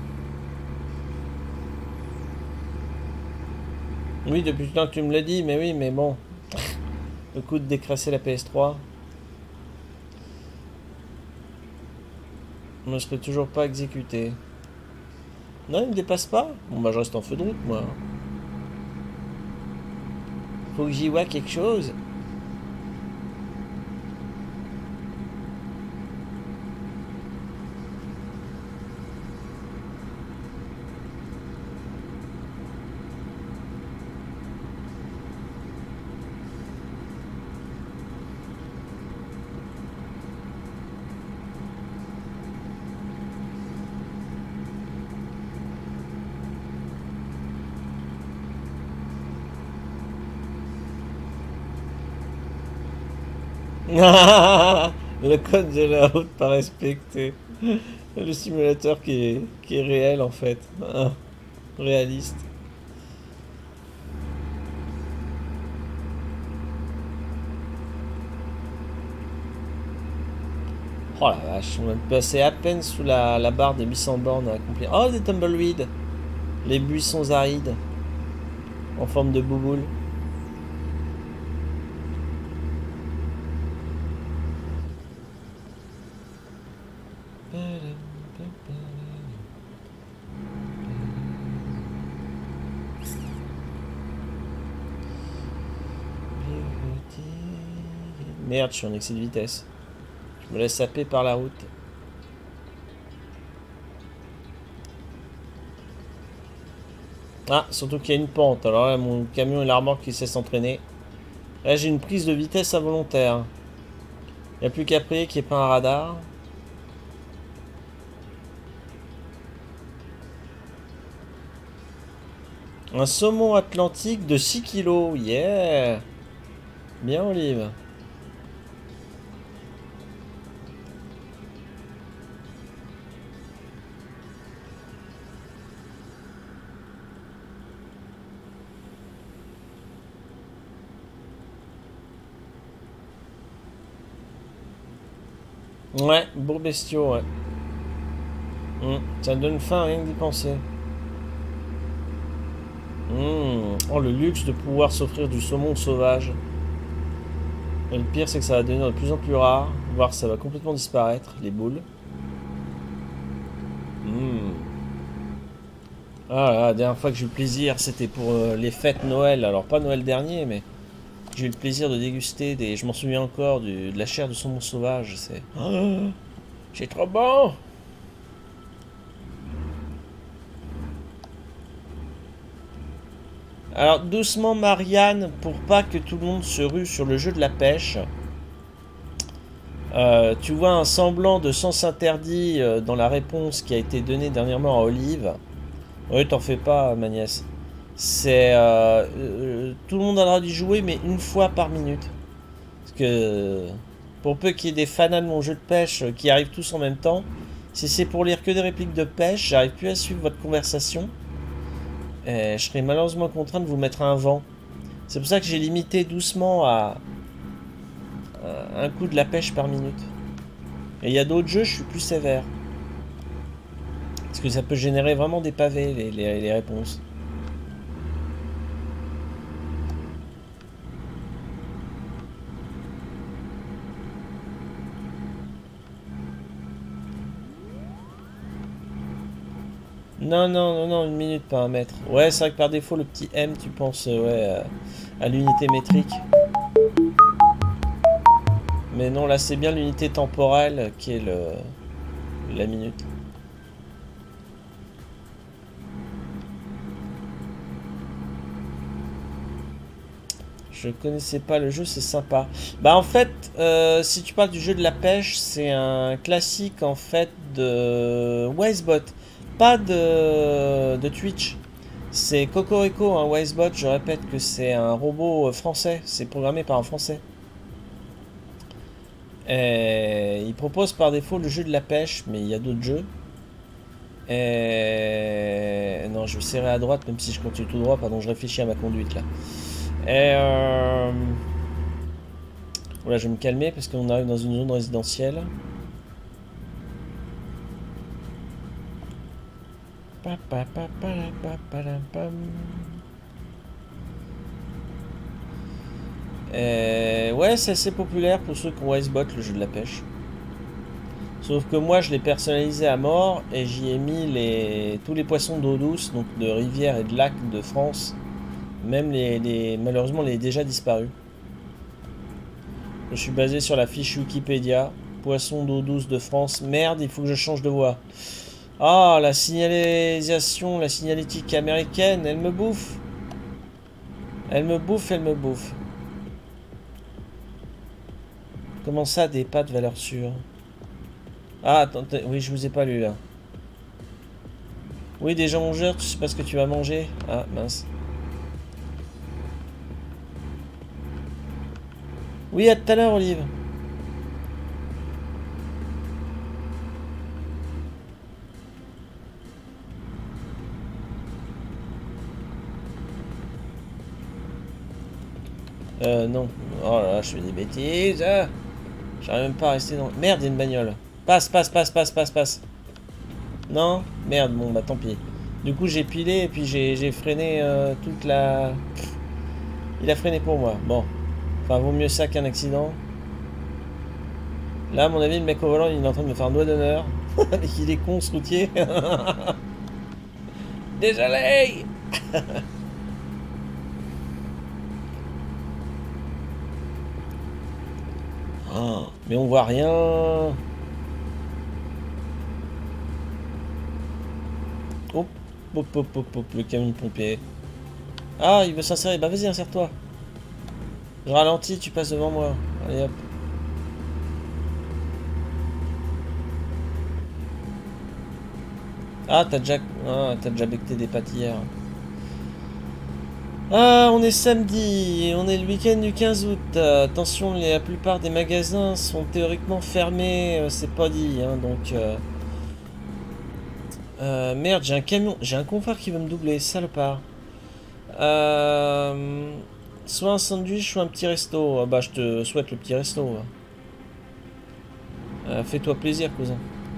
Oui, depuis le temps que tu me l'as dit, mais oui, mais bon. Le coup de décrasser la P S trois. Je ne serai toujours pas exécuté. Non, il me dépasse pas. Bon bah je reste en feu de route, moi. Faut que j'y vois quelque chose. Le code de la route pas respecté. Le simulateur qui est, qui est réel en fait. Réaliste. Oh la vache, on est passé à peine sous la, la barre des huit cents bornes à accomplir. Oh, des tumbleweeds. Les buissons arides. En forme de bouboule. Merde, je suis en excès de vitesse. Je me laisse saper par la route. Ah, surtout qu'il y a une pente. Alors là, mon camion et la remorque qui sait s'entraîner. Là, j'ai une prise de vitesse involontaire. Il n'y a plus qu'à prier qu'il n'y ait pas un radar. Un saumon atlantique de six kilos. Yeah! Bien, Olive. Ouais, beau bestiaux, ouais. Mmh, ça donne faim rien que d'y penser. Mmh. Oh, le luxe de pouvoir s'offrir du saumon sauvage. Et le pire, c'est que ça va devenir de plus en plus rare, voire ça va complètement disparaître, les boules. Mmh. Ah là, la dernière fois que j'ai eu le plaisir, c'était pour euh, les fêtes Noël. Alors, pas Noël dernier, mais j'ai eu le plaisir de déguster des. Je m'en souviens encore, du... de la chair de saumon sauvage. C'est. Oh, c'est trop bon! Alors doucement Marianne, pour pas que tout le monde se rue sur le jeu de la pêche. Euh, tu vois un semblant de sens interdit euh, dans la réponse qui a été donnée dernièrement à Olive. Oui, t'en fais pas, ma nièce. C'est euh, euh, tout le monde a le droit d'y jouer, mais une fois par minute. Parce que pour peu qu'il y ait des fanats de mon jeu de pêche qui arrivent tous en même temps, si c'est pour lire que des répliques de pêche, j'arrive plus à suivre votre conversation. Et je serai malheureusement contraint de vous mettre un vent. C'est pour ça que j'ai limité doucement à, à un coup de la pêche par minute. Et il y a d'autres jeux, je suis plus sévère. Parce que ça peut générer vraiment des pavés, les, les, les réponses. Non, non, non, non, une minute, pas un mètre. Ouais, c'est vrai que par défaut, le petit M, tu penses euh, ouais, à, à l'unité métrique. Mais non, là, c'est bien l'unité temporelle qui est le, la minute. Je connaissais pas le jeu, c'est sympa. Bah en fait, euh, si tu parles du jeu de la pêche, c'est un classique en fait de Wisebot, pas de, de Twitch. C'est Cocorico, un Wisebot, je répète que c'est un robot français, c'est programmé par un français. Et il propose par défaut le jeu de la pêche, mais il y a d'autres jeux. Et... Non, je vais serrer à droite, même si je continue tout droit, pardon, je réfléchis à ma conduite là. Et euh... Voilà, je vais me calmer parce qu'on arrive dans une zone résidentielle. Et... Ouais, c'est assez populaire pour ceux qui ont Icebot, le jeu de la pêche. Sauf que moi, je l'ai personnalisé à mort et j'y ai mis les... tous les poissons d'eau douce, donc de rivières et de lacs de France. Même les, les... malheureusement les déjà disparus. Je suis basé sur la fiche Wikipédia. Poisson d'eau douce de France. Merde, il faut que je change de voix. Ah, la signalisation, la signalétique américaine, elle me bouffe. Elle me bouffe, elle me bouffe. Comment ça, des pâtes valeur sûre? Ah, attends, oui, je vous ai pas lu là. Oui, des gens mangeurs, tu sais pas ce que tu vas manger? Ah, mince. Oui, à tout à l'heure, Olive. Euh, non. Oh là là, je fais des bêtises. J'arrive même pas à rester dans... Merde, il y a une bagnole. Passe, passe, passe, passe, passe, passe. Non? Merde, bon, bah tant pis. Du coup, j'ai pilé et puis j'ai freiné euh, toute la... Il a freiné pour moi. Bon. Enfin, vaut mieux ça qu'un accident. Là, à mon avis, le mec au volant, il est en train de me faire un doigt d'honneur. Il est con, ce routier. Désolé. Oh, mais on voit rien. Hop, hop, hop, hop, hop, le camion de pompier. Ah, il veut s'insérer. Bah vas-y, insère-toi. Je ralentis, tu passes devant moi. Allez hop. Ah, t'as déjà... Ah, t'as déjà becté des pattes hier. Ah, on est samedi, et on est le week-end du quinze août. Euh, attention, la plupart des magasins sont théoriquement fermés, euh, c'est pas dit, hein, donc... Euh... Euh, merde, j'ai un camion, j'ai un confrère qui veut me doubler, salopard. Euh... Soit un sandwich, soit un petit resto. Ah bah, je te souhaite le petit resto. Euh, Fais-toi plaisir, cousin.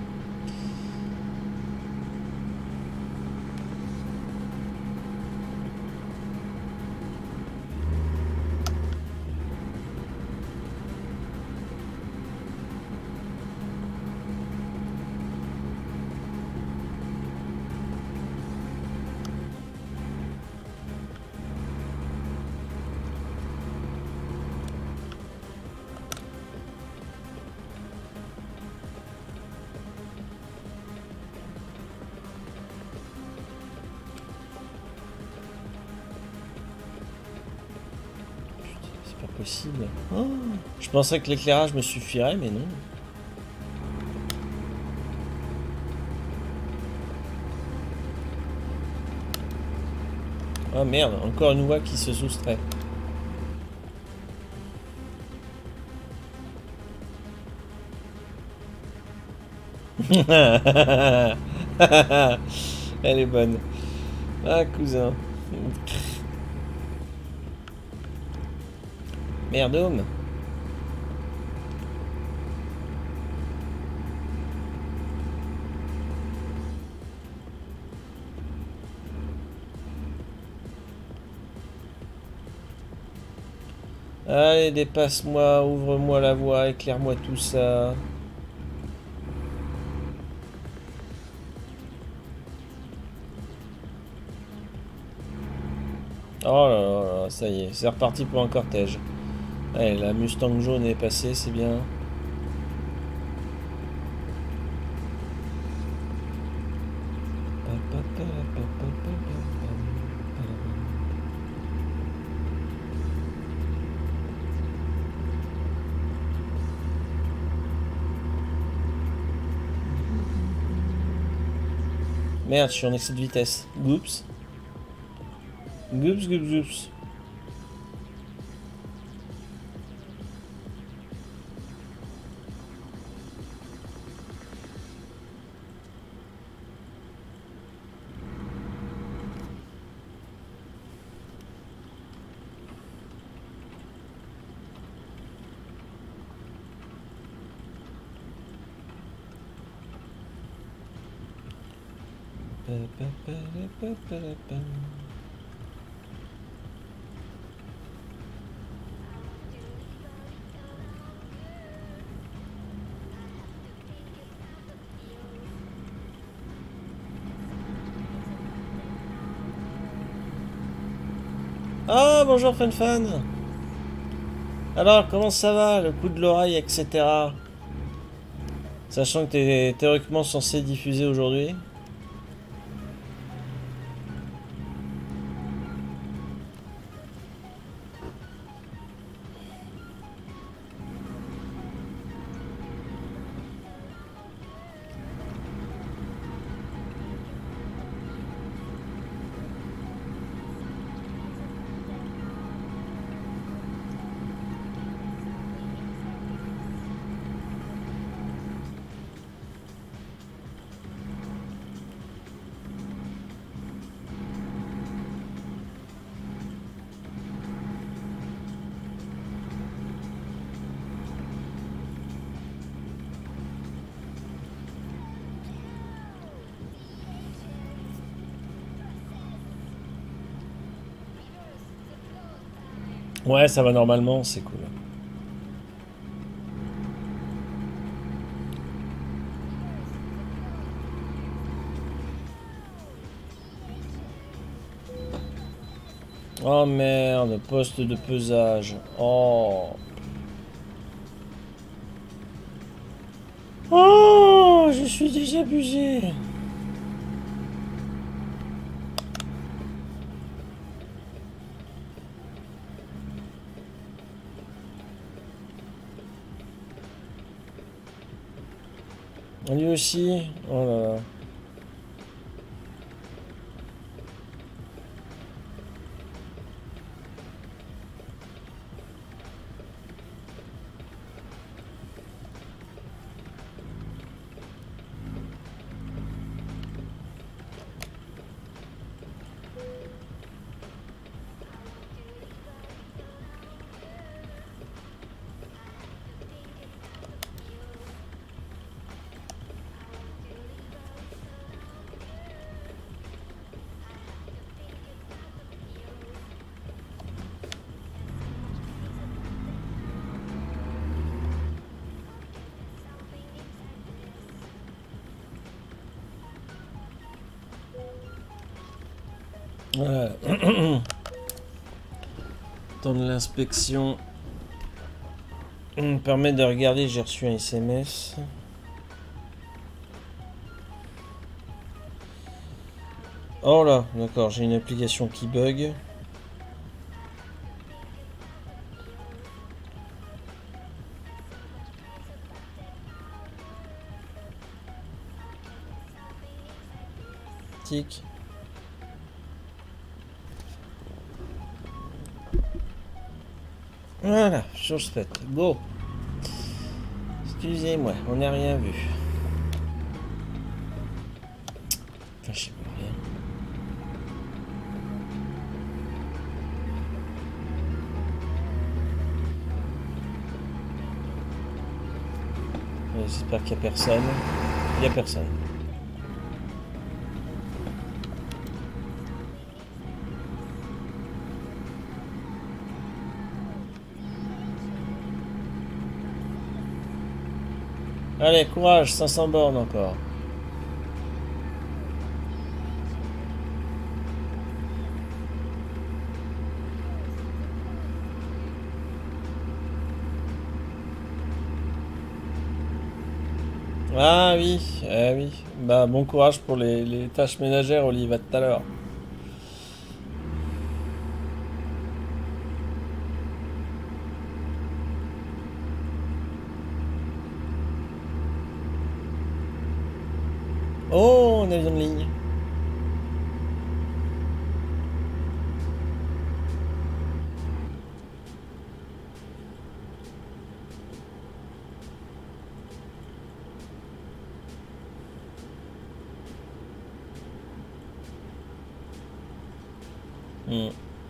Possible. Oh, je pensais que l'éclairage me suffirait, mais non. Ah merde, encore une voie qui se soustrait. Elle est bonne. Ah cousin. Merde homme. Allez, dépasse-moi, ouvre-moi la voie, éclaire-moi tout ça. Oh là là là, ça y est, c'est reparti pour un cortège. Allez, la Mustang jaune est passée, c'est bien. Merde, je suis en excès de vitesse. Oups. Oups, oups, oups. Ah, bonjour Fanfan. Alors, comment ça va, le coup de l'oreille, et cetera. Sachant que t'es théoriquement censé diffuser aujourd'hui. Ouais, ça va normalement, c'est cool. Oh merde, poste de pesage. Oh. Oh, je suis désabusé. Lui aussi. Oh là là. Voilà. Temps de l'inspection me permet de regarder, j'ai reçu un S M S. Oh là, d'accord, j'ai une application qui bug. Tic. Voilà, chose faite. Go. Excusez-moi, on n'a rien vu. Enfin, je sais pas rien. J'espère qu'il n'y a personne. Il n'y a personne. Allez, courage, cinq cents bornes encore. Ah oui, eh oui. Bah bon courage pour les, les tâches ménagères, Olive, à tout à l'heure. Oh, on avion de ligne. Hmm.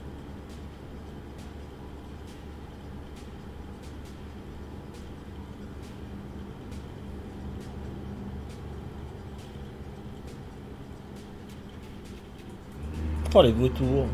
Oh, les vautours.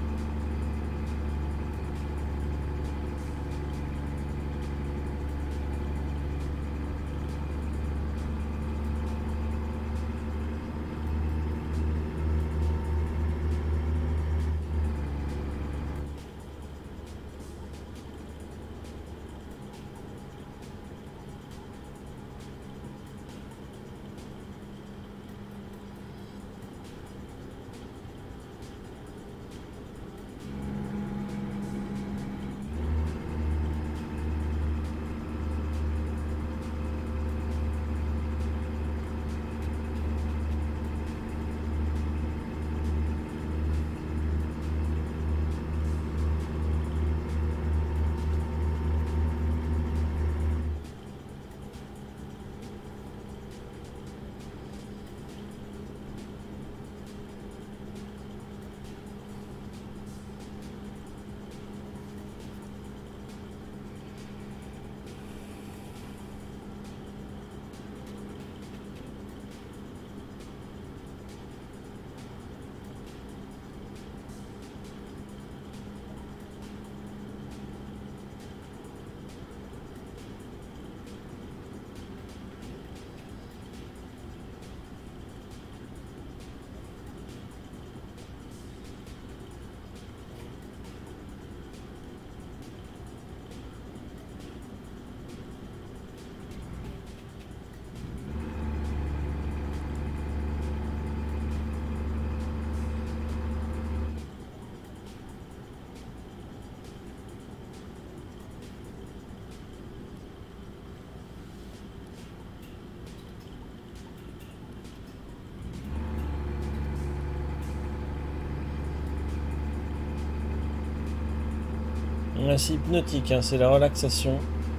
Ouais, c'est hypnotique, hein, c'est la relaxation.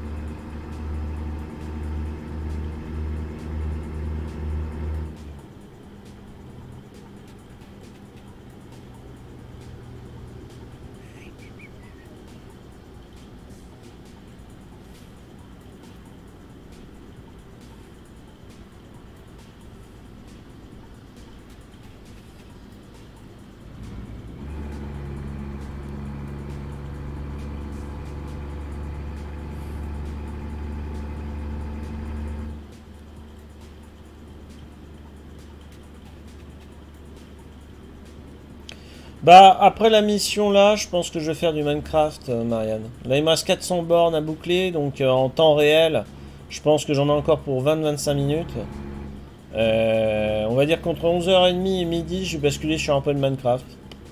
Bah, après la mission là, je pense que je vais faire du Minecraft, euh, Marianne. Là, il me reste quatre cents bornes à boucler, donc euh, en temps réel, je pense que j'en ai encore pour vingt à vingt-cinq minutes. Euh, on va dire qu'entre onze heures trente et midi, je vais basculer sur un peu de Minecraft.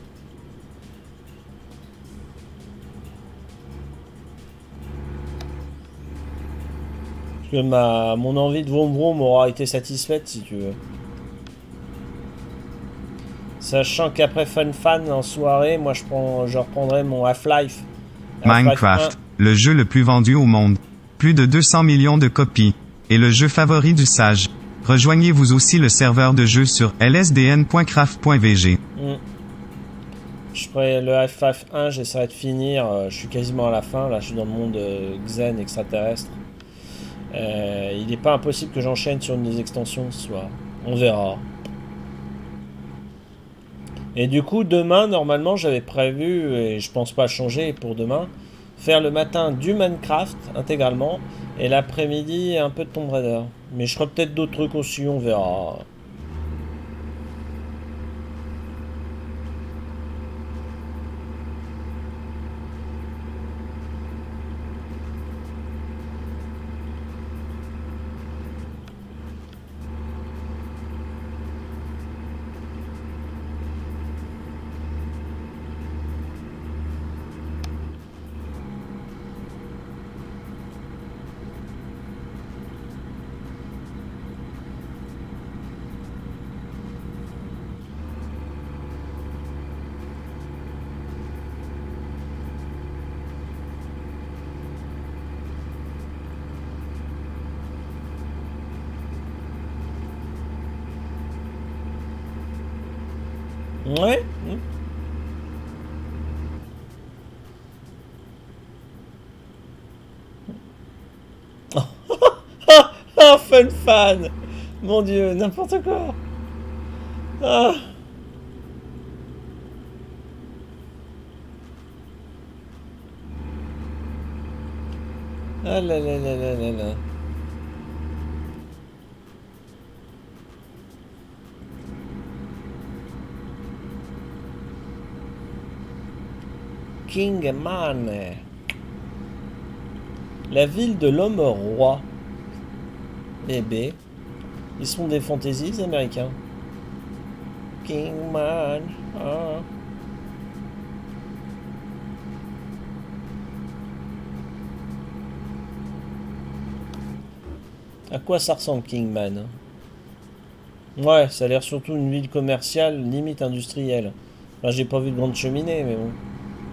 Parce que ma, mon envie de vroom vroom aura été satisfaite, si tu veux. Sachant qu'après Fun Fan en soirée, moi je, prends, je reprendrai mon Half-Life. Half Minecraft, le jeu le plus vendu au monde. Plus de deux cents millions de copies. Et le jeu favori du sage. Rejoignez vous aussi le serveur de jeu sur l s d n point craft point v g. Mm. Je ferai le Half-Life un, j'essaierai de finir. Je suis quasiment à la fin, là je suis dans le monde euh, Xen extraterrestre. Euh, il n'est pas impossible que j'enchaîne sur une des extensions ce soir. On verra. Et du coup, demain, normalement, j'avais prévu, et je pense pas changer pour demain, faire le matin du Minecraft intégralement, Et l'après-midi, un peu de Tomb Raider. Mais je ferai peut-être d'autres trucs aussi, on verra. Ouais. Ah, fun fan. Mon dieu, n'importe quoi. Ah. Ah là là là là là là. Kingman. La ville de l'homme roi. Eh B. Ils sont des fantaisies, les Américains. Kingman. Ah. À quoi ça ressemble, Kingman? Ouais, ça a l'air surtout une ville commerciale, limite industrielle. Enfin, j'ai pas vu de grande cheminée, mais bon.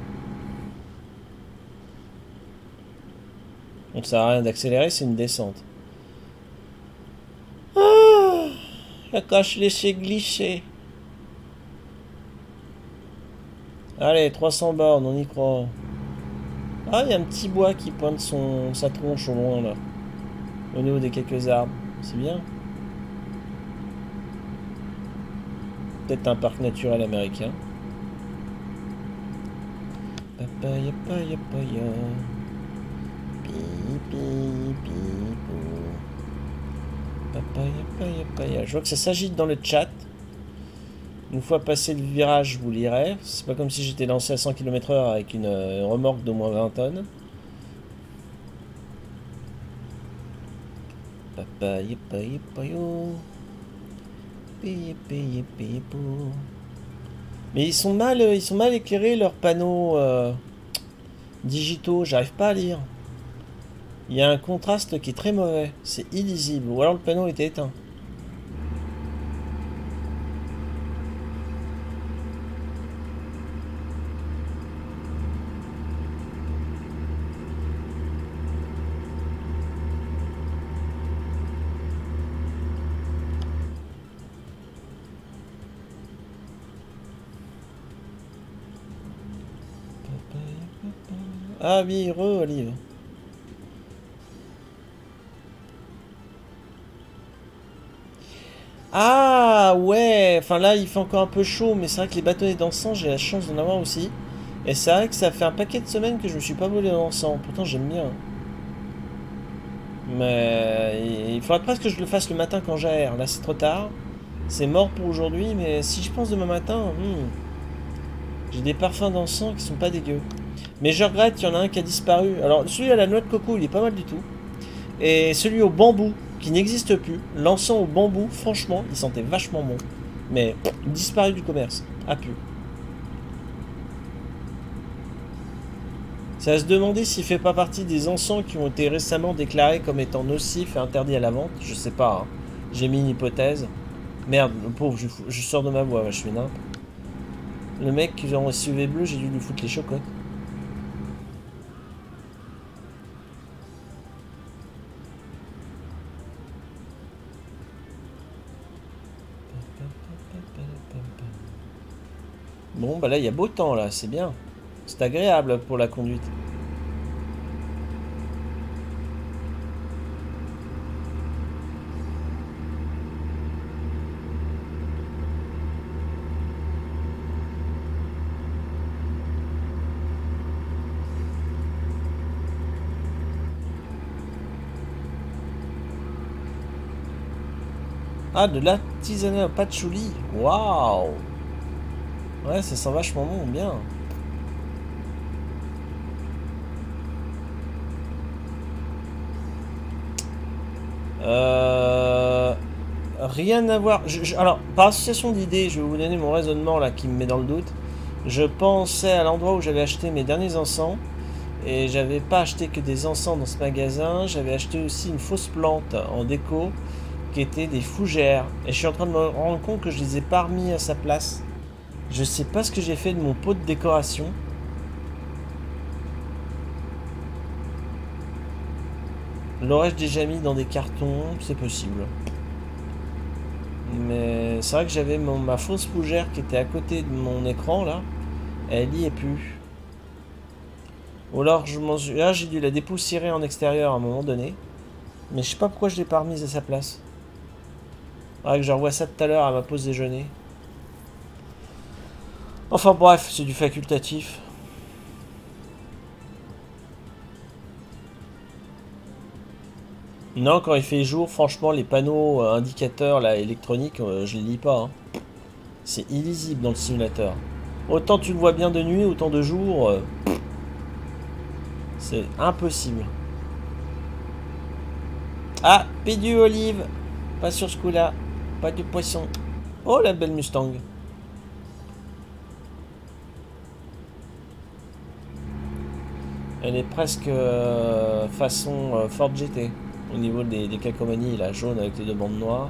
Donc ça sert à rien d'accélérer, c'est une descente. Ah, la cache laissé glisser. Allez, trois cents bornes, on y croit. Ah, il y a un petit bois qui pointe son, sa tronche au loin, là. Au niveau des quelques arbres. C'est bien. Peut-être un parc naturel américain. Papaya, papaya, papaya. Papaya, papaya, papaya. Je vois que ça s'agite dans le chat. Une fois passé le virage, je vous lirai. C'est pas comme si j'étais lancé à cent kilomètres heure avec une euh, remorque d'au moins vingt tonnes. Papaya, papaya, papaya. Paye, paye, paye, pour. Mais ils sont mal, ils sont mal éclairés leurs panneaux euh, digitaux. J'arrive pas à lire. Il y a un contraste qui est très mauvais. C'est illisible. Ou alors le panneau était éteint. Ah oui, re Olive. Ah ouais, enfin là il fait encore un peu chaud, mais c'est vrai que les bâtonnets d'encens, j'ai la chance d'en avoir aussi. Et c'est vrai que ça fait un paquet de semaines que je me suis pas volé d'encens, pourtant j'aime bien. Mais il faudrait presque que je le fasse le matin quand j'aère, là c'est trop tard. C'est mort pour aujourd'hui, mais si je pense demain matin, hmm, j'ai des parfums d'encens qui sont pas dégueux. Mais je regrette, il y en a un qui a disparu. Alors celui à la noix de coco, il est pas mal du tout. Et celui au bambou, qui n'existe plus, l'encens au bambou, franchement, il sentait vachement bon. Mais disparu du commerce, a pu. C'est à se demander s'il fait pas partie des encens qui ont été récemment déclarés comme étant nocifs et interdits à la vente. Je sais pas, hein. J'ai mis une hypothèse. Merde, le pauvre, je, je sors de ma voix, je suis nimp. Le mec qui est en S U V bleu, j'ai dû lui foutre les chocottes. Bon, bah là, il y a beau temps, là, c'est bien. C'est agréable pour la conduite. Ah, de l'artisanat au patchouli. Waouh. Ouais, ça sent vachement bon, bien. Euh... Rien à voir. Je, je, alors, par association d'idées, je vais vous donner mon raisonnement là qui me met dans le doute. Je pensais à l'endroit où j'avais acheté mes derniers encens. Et j'avais pas acheté que des encens dans ce magasin. J'avais acheté aussi une fausse plante en déco qui était des fougères. Et je suis en train de me rendre compte que je les ai pas remis à sa place. Je sais pas ce que j'ai fait de mon pot de décoration. L'aurais-je déjà mis dans des cartons? C'est possible. Mais c'est vrai que j'avais ma fausse fougère qui était à côté de mon écran là. Elle y est plus. Ou alors je m'en suis... Là j'ai dû la dépoussiérer en extérieur à un moment donné. Mais je sais pas pourquoi je l'ai pas remise à sa place. Faudrait que je revoie ça tout à l'heure à ma pause déjeuner. Enfin bref, c'est du facultatif. Non, quand il fait jour, franchement, les panneaux euh, indicateurs là, électroniques, euh, je les lis pas. Hein. C'est illisible dans le simulateur. Autant tu le vois bien de nuit, autant de jour, euh, c'est impossible. Ah, pédu olive. Pas sur ce coup-là. Pas de poisson. Oh, la belle Mustang. Elle est presque euh, façon euh, Ford G T. Au niveau des, des calcomanies, la jaune avec les deux bandes noires.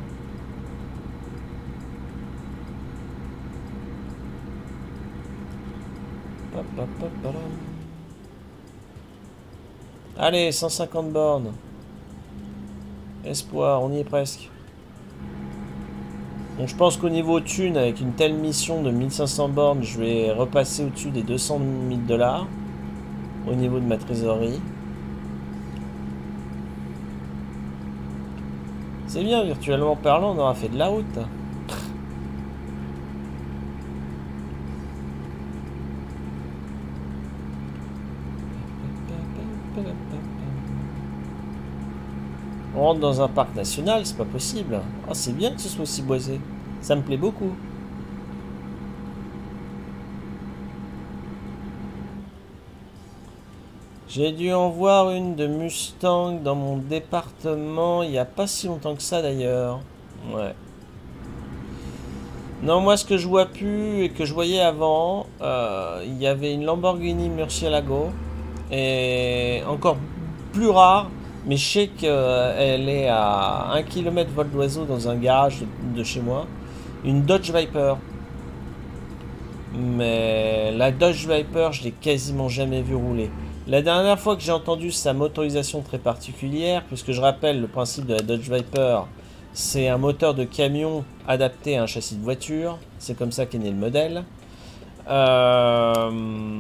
Allez, cent cinquante bornes. Espoir, on y est presque. Bon, je pense qu'au niveau thune, avec une telle mission de mille cinq cents bornes, je vais repasser au-dessus des deux cent mille dollars. Au niveau de ma trésorerie. C'est bien, virtuellement parlant, on aura fait de la route. On rentre dans un parc national, c'est pas possible. Oh, c'est bien que ce soit aussi boisé. Ça me plaît beaucoup. J'ai dû en voir une de Mustang dans mon département il n'y a pas si longtemps que ça d'ailleurs. Ouais. Non, moi ce que je vois plus et que je voyais avant, euh, il y avait une Lamborghini Murcielago. Et encore plus rare, mais je sais qu'elle est à un kilomètre vol d'oiseau dans un garage de, de chez moi. Une Dodge Viper. Mais la Dodge Viper, je l'ai quasiment jamais vu rouler. La dernière fois que j'ai entendu sa motorisation très particulière, puisque je rappelle le principe de la Dodge Viper, c'est un moteur de camion adapté à un châssis de voiture. C'est comme ça qu'est né le modèle. Euh,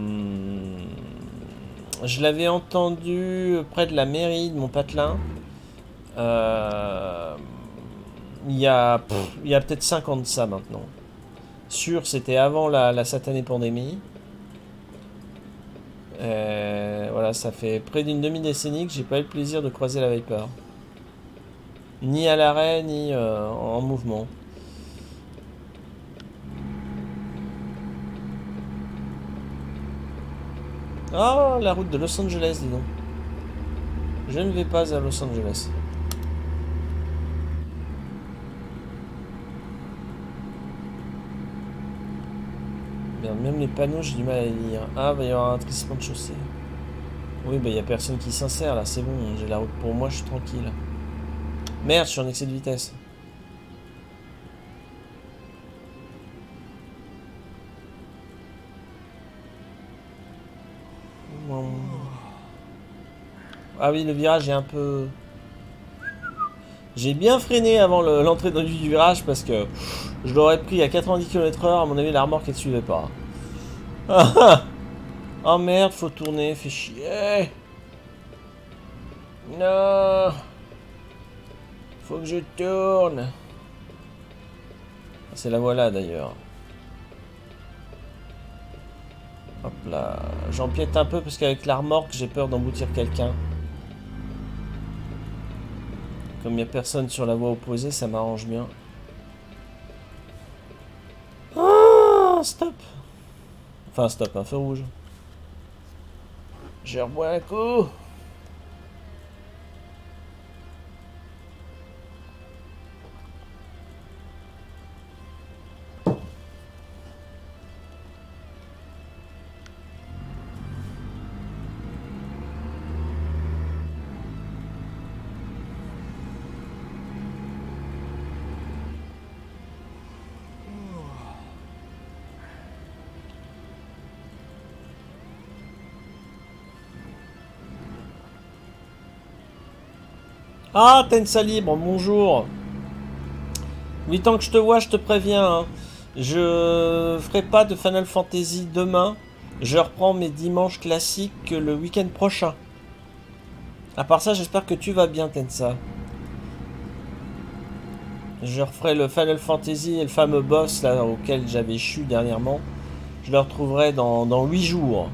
je l'avais entendu près de la mairie de mon patelin. Euh, il y a, pff, il y a peut-être cinq ans de ça maintenant. Sûr, c'était avant la, la satanée pandémie. Euh, voilà, ça fait près d'une demi-décennie que j'ai pas eu le plaisir de croiser la Viper. Ni à l'arrêt, ni euh, en mouvement. Oh, la route de Los Angeles, dis donc. Je ne vais pas à Los Angeles. Même les panneaux, j'ai du mal à les lire. Ah, bah, il y aura un trissement de chaussée. Oui, bah, il n'y a personne qui s'insère là, c'est bon. J'ai la route pour moi, je suis tranquille. Merde, je suis en excès de vitesse. Ah oui, le virage est un peu... J'ai bien freiné avant l'entrée le, du virage parce que je l'aurais pris à quatre-vingt-dix kilomètres heure. À mon avis, la remorque ne suivait pas. Oh merde, faut tourner, fait chier. Non. Faut que je tourne. C'est la voilà d'ailleurs. Hop là. J'empiète un peu parce qu'avec la remorque, j'ai peur d'emboutir quelqu'un. Comme il n'y a personne sur la voie opposée, ça m'arrange bien. stop. Enfin, stop, un feu rouge. Je rebois un coup. Ah, Tensa Libre, bonjour. Oui, tant que je te vois, je te préviens. Hein. Je ferai pas de Final Fantasy demain. Je reprends mes dimanches classiques le week-end prochain. À part ça, j'espère que tu vas bien, Tensa. Je referai le Final Fantasy et le fameux boss là, auquel j'avais échu dernièrement. Je le retrouverai dans, dans huit jours.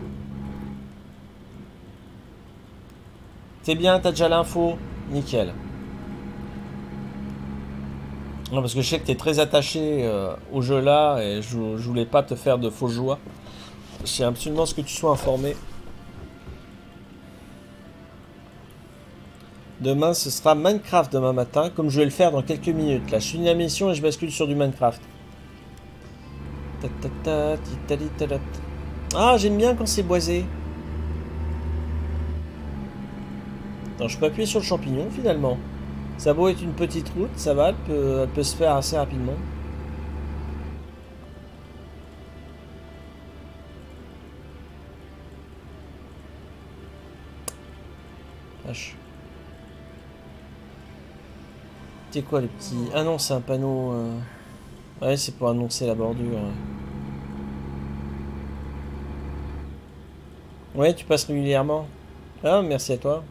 C'est bien, t'as déjà l'info? Nickel. Non, parce que je sais que tu es très attaché euh, au jeu là et je, je voulais pas te faire de fausse joie. C'est absolument ce que tu sois informé. Demain, ce sera Minecraft demain matin, comme je vais le faire dans quelques minutes. Là, je finis la mission et je bascule sur du Minecraft. Ah, j'aime bien quand c'est boisé. Non, je peux appuyer sur le champignon finalement. Ça a beau être une petite route, ça va, elle peut, elle peut se faire assez rapidement. Vache. C'est quoi les petits... Ah non, c'est un panneau... Euh... Ouais, c'est pour annoncer la bordure. Ouais, tu passes régulièrement. Ah, merci à toi.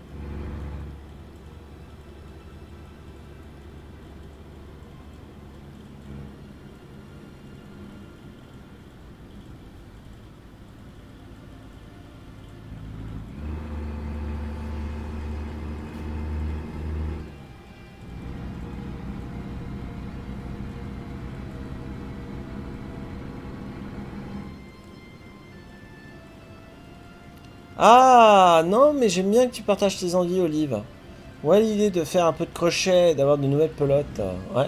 Ah non, mais j'aime bien que tu partages tes envies, Olive. Ouais, l'idée de faire un peu de crochet, d'avoir de nouvelles pelotes. Ouais.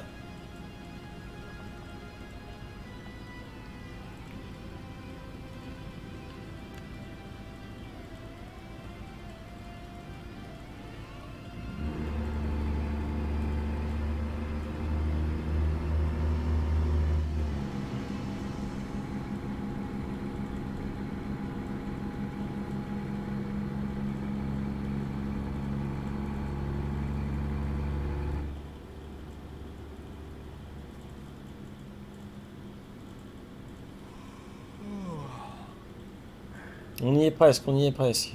On y est presque, on y est presque.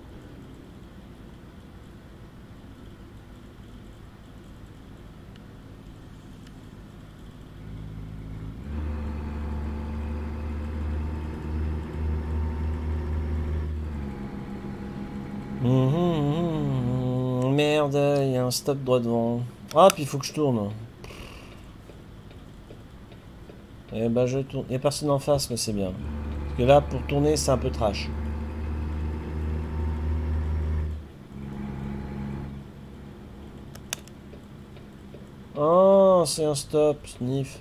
Mmh, mmh, mmh. Merde, il y a un stop droit devant. Ah, puis il faut que je tourne. Eh ben je tourne. Il n'y a personne en face, mais c'est bien. Parce que là, pour tourner, c'est un peu trash. Oh, c'est un stop, sniff.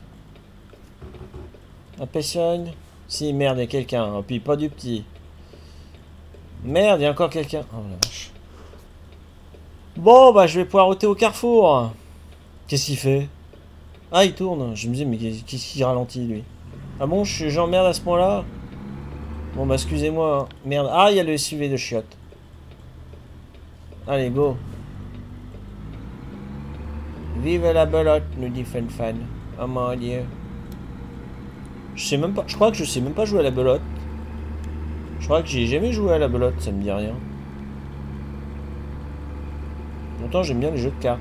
Impatienne. Si, merde, il y a quelqu'un. Oh, puis pas du petit. Merde, il y a encore quelqu'un. Oh la vache. Bon, bah je vais pouvoir ôter au carrefour. Qu'est-ce qu'il fait? Ah, il tourne. Je me disais, mais qu'est-ce qu'il ralentit, lui? Ah bon, j'emmerde à ce point-là? Bon, bah excusez-moi. Hein. Merde. Ah, il y a le S U V de chiottes. Allez, go. Vive la belote, nous dit Funfan. Oh mon dieu. Je sais même pas. Je crois que je sais même pas jouer à la belote. Je crois que j'ai jamais joué à la belote, ça me dit rien. Pourtant, j'aime bien les jeux de cartes.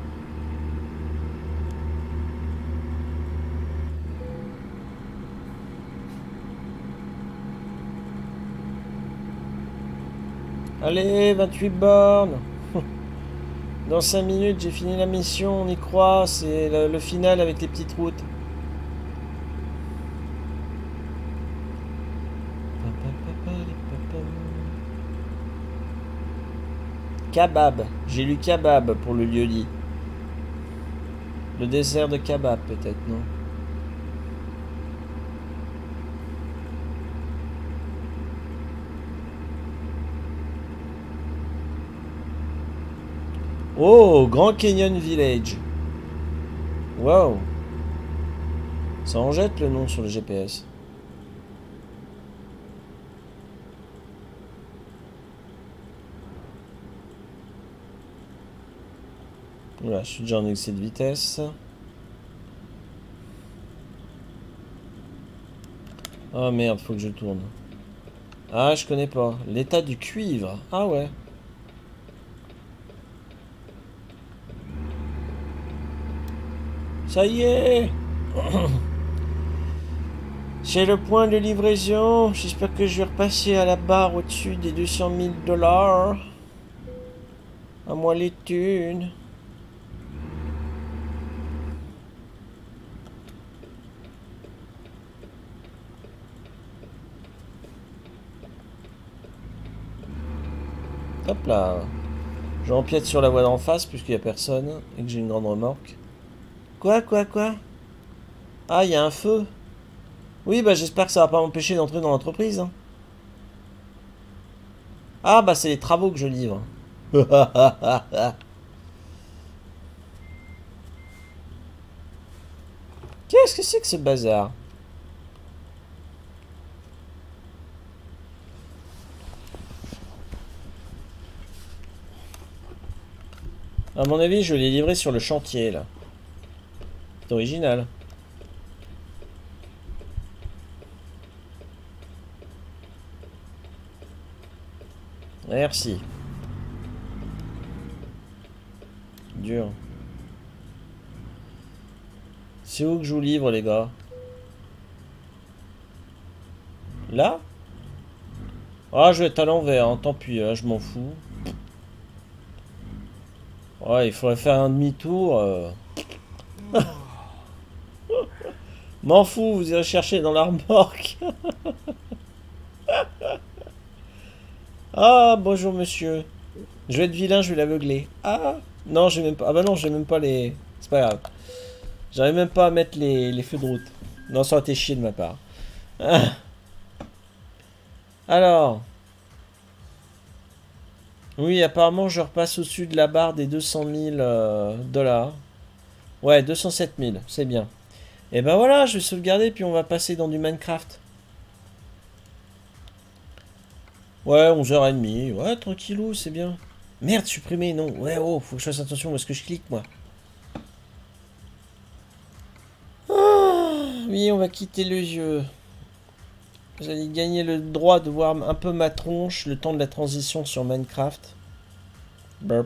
Allez, vingt-huit bornes. Dans cinq minutes, j'ai fini la mission, on y croit. C'est le, le final avec les petites routes. Kebab. J'ai lu kebab pour le lieu-dit. Le dessert de kebab, peut-être, non? Oh, Grand Canyon Village. Wow. Ça en jette le nom sur le G P S. Voilà, je suis déjà en excès de vitesse. Oh merde, faut que je tourne. Ah, je connais pas. L'état du cuivre. Ah ouais. Ça y est. C'est le point de livraison. J'espère que je vais repasser à la barre au-dessus des deux cent mille dollars. À moi les thunes. Hop là. J'empiète sur la voie d'en face puisqu'il n'y a personne et que j'ai une grande remorque. Quoi, quoi, quoi? Ah, il y a un feu. Oui, bah j'espère que ça va pas m'empêcher d'entrer dans l'entreprise. Hein. Ah, bah c'est les travaux que je livre. Qu'est-ce que c'est que ce bazar? À mon avis, je l'ai livré sur le chantier, là. C'est original. Merci. Dur. C'est où que je vous livre, les gars? Là? Ah, je vais être à l'envers, hein. Tant pis, hein, je m'en fous. Ouais, il faudrait faire un demi-tour. Euh... M'en fous, vous irez chercher dans la remorque. Ah, bonjour monsieur. Je vais être vilain, je vais l'aveugler. Ah, non, j'ai même pas. Ah bah non, j'ai même pas les. C'est pas grave. J'arrive même pas à mettre les, les feux de route. Non, ça aurait été chier de ma part. Ah. Alors. Oui, apparemment, je repasse au-dessus de la barre des deux cent mille euh, dollars. Ouais, deux cent sept mille, c'est bien. Et ben voilà, je vais sauvegarder, puis on va passer dans du Minecraft. Ouais, onze heures trente. Ouais, tranquillou, c'est bien. Merde, supprimé, non. Ouais, oh, faut que je fasse attention où est-ce que je clique, moi. Ah, oui, on va quitter le jeu. Vous allez gagner le droit de voir un peu ma tronche le temps de la transition sur Minecraft. Burp.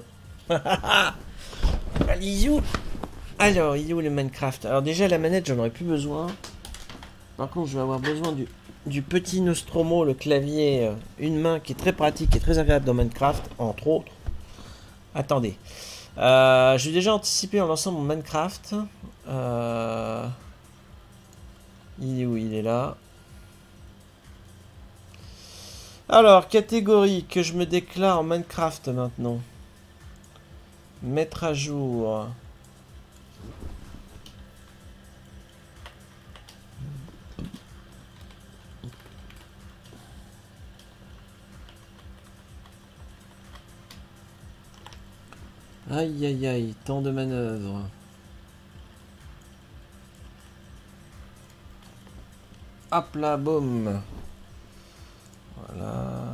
Allez, you. Alors, il est où le Minecraft? Alors déjà, la manette, j'en aurais plus besoin. Par contre, je vais avoir besoin du, du petit Nostromo, le clavier, euh, une main qui est très pratique et très agréable dans Minecraft, entre autres. Attendez. Euh, j'ai déjà anticipé en lançant mon Minecraft. Euh, il est où? Il est là. Alors, catégorie que je me déclare en Minecraft maintenant. Mettre à jour. Aïe aïe aïe, temps de manœuvre. Hop là, boum. Voilà.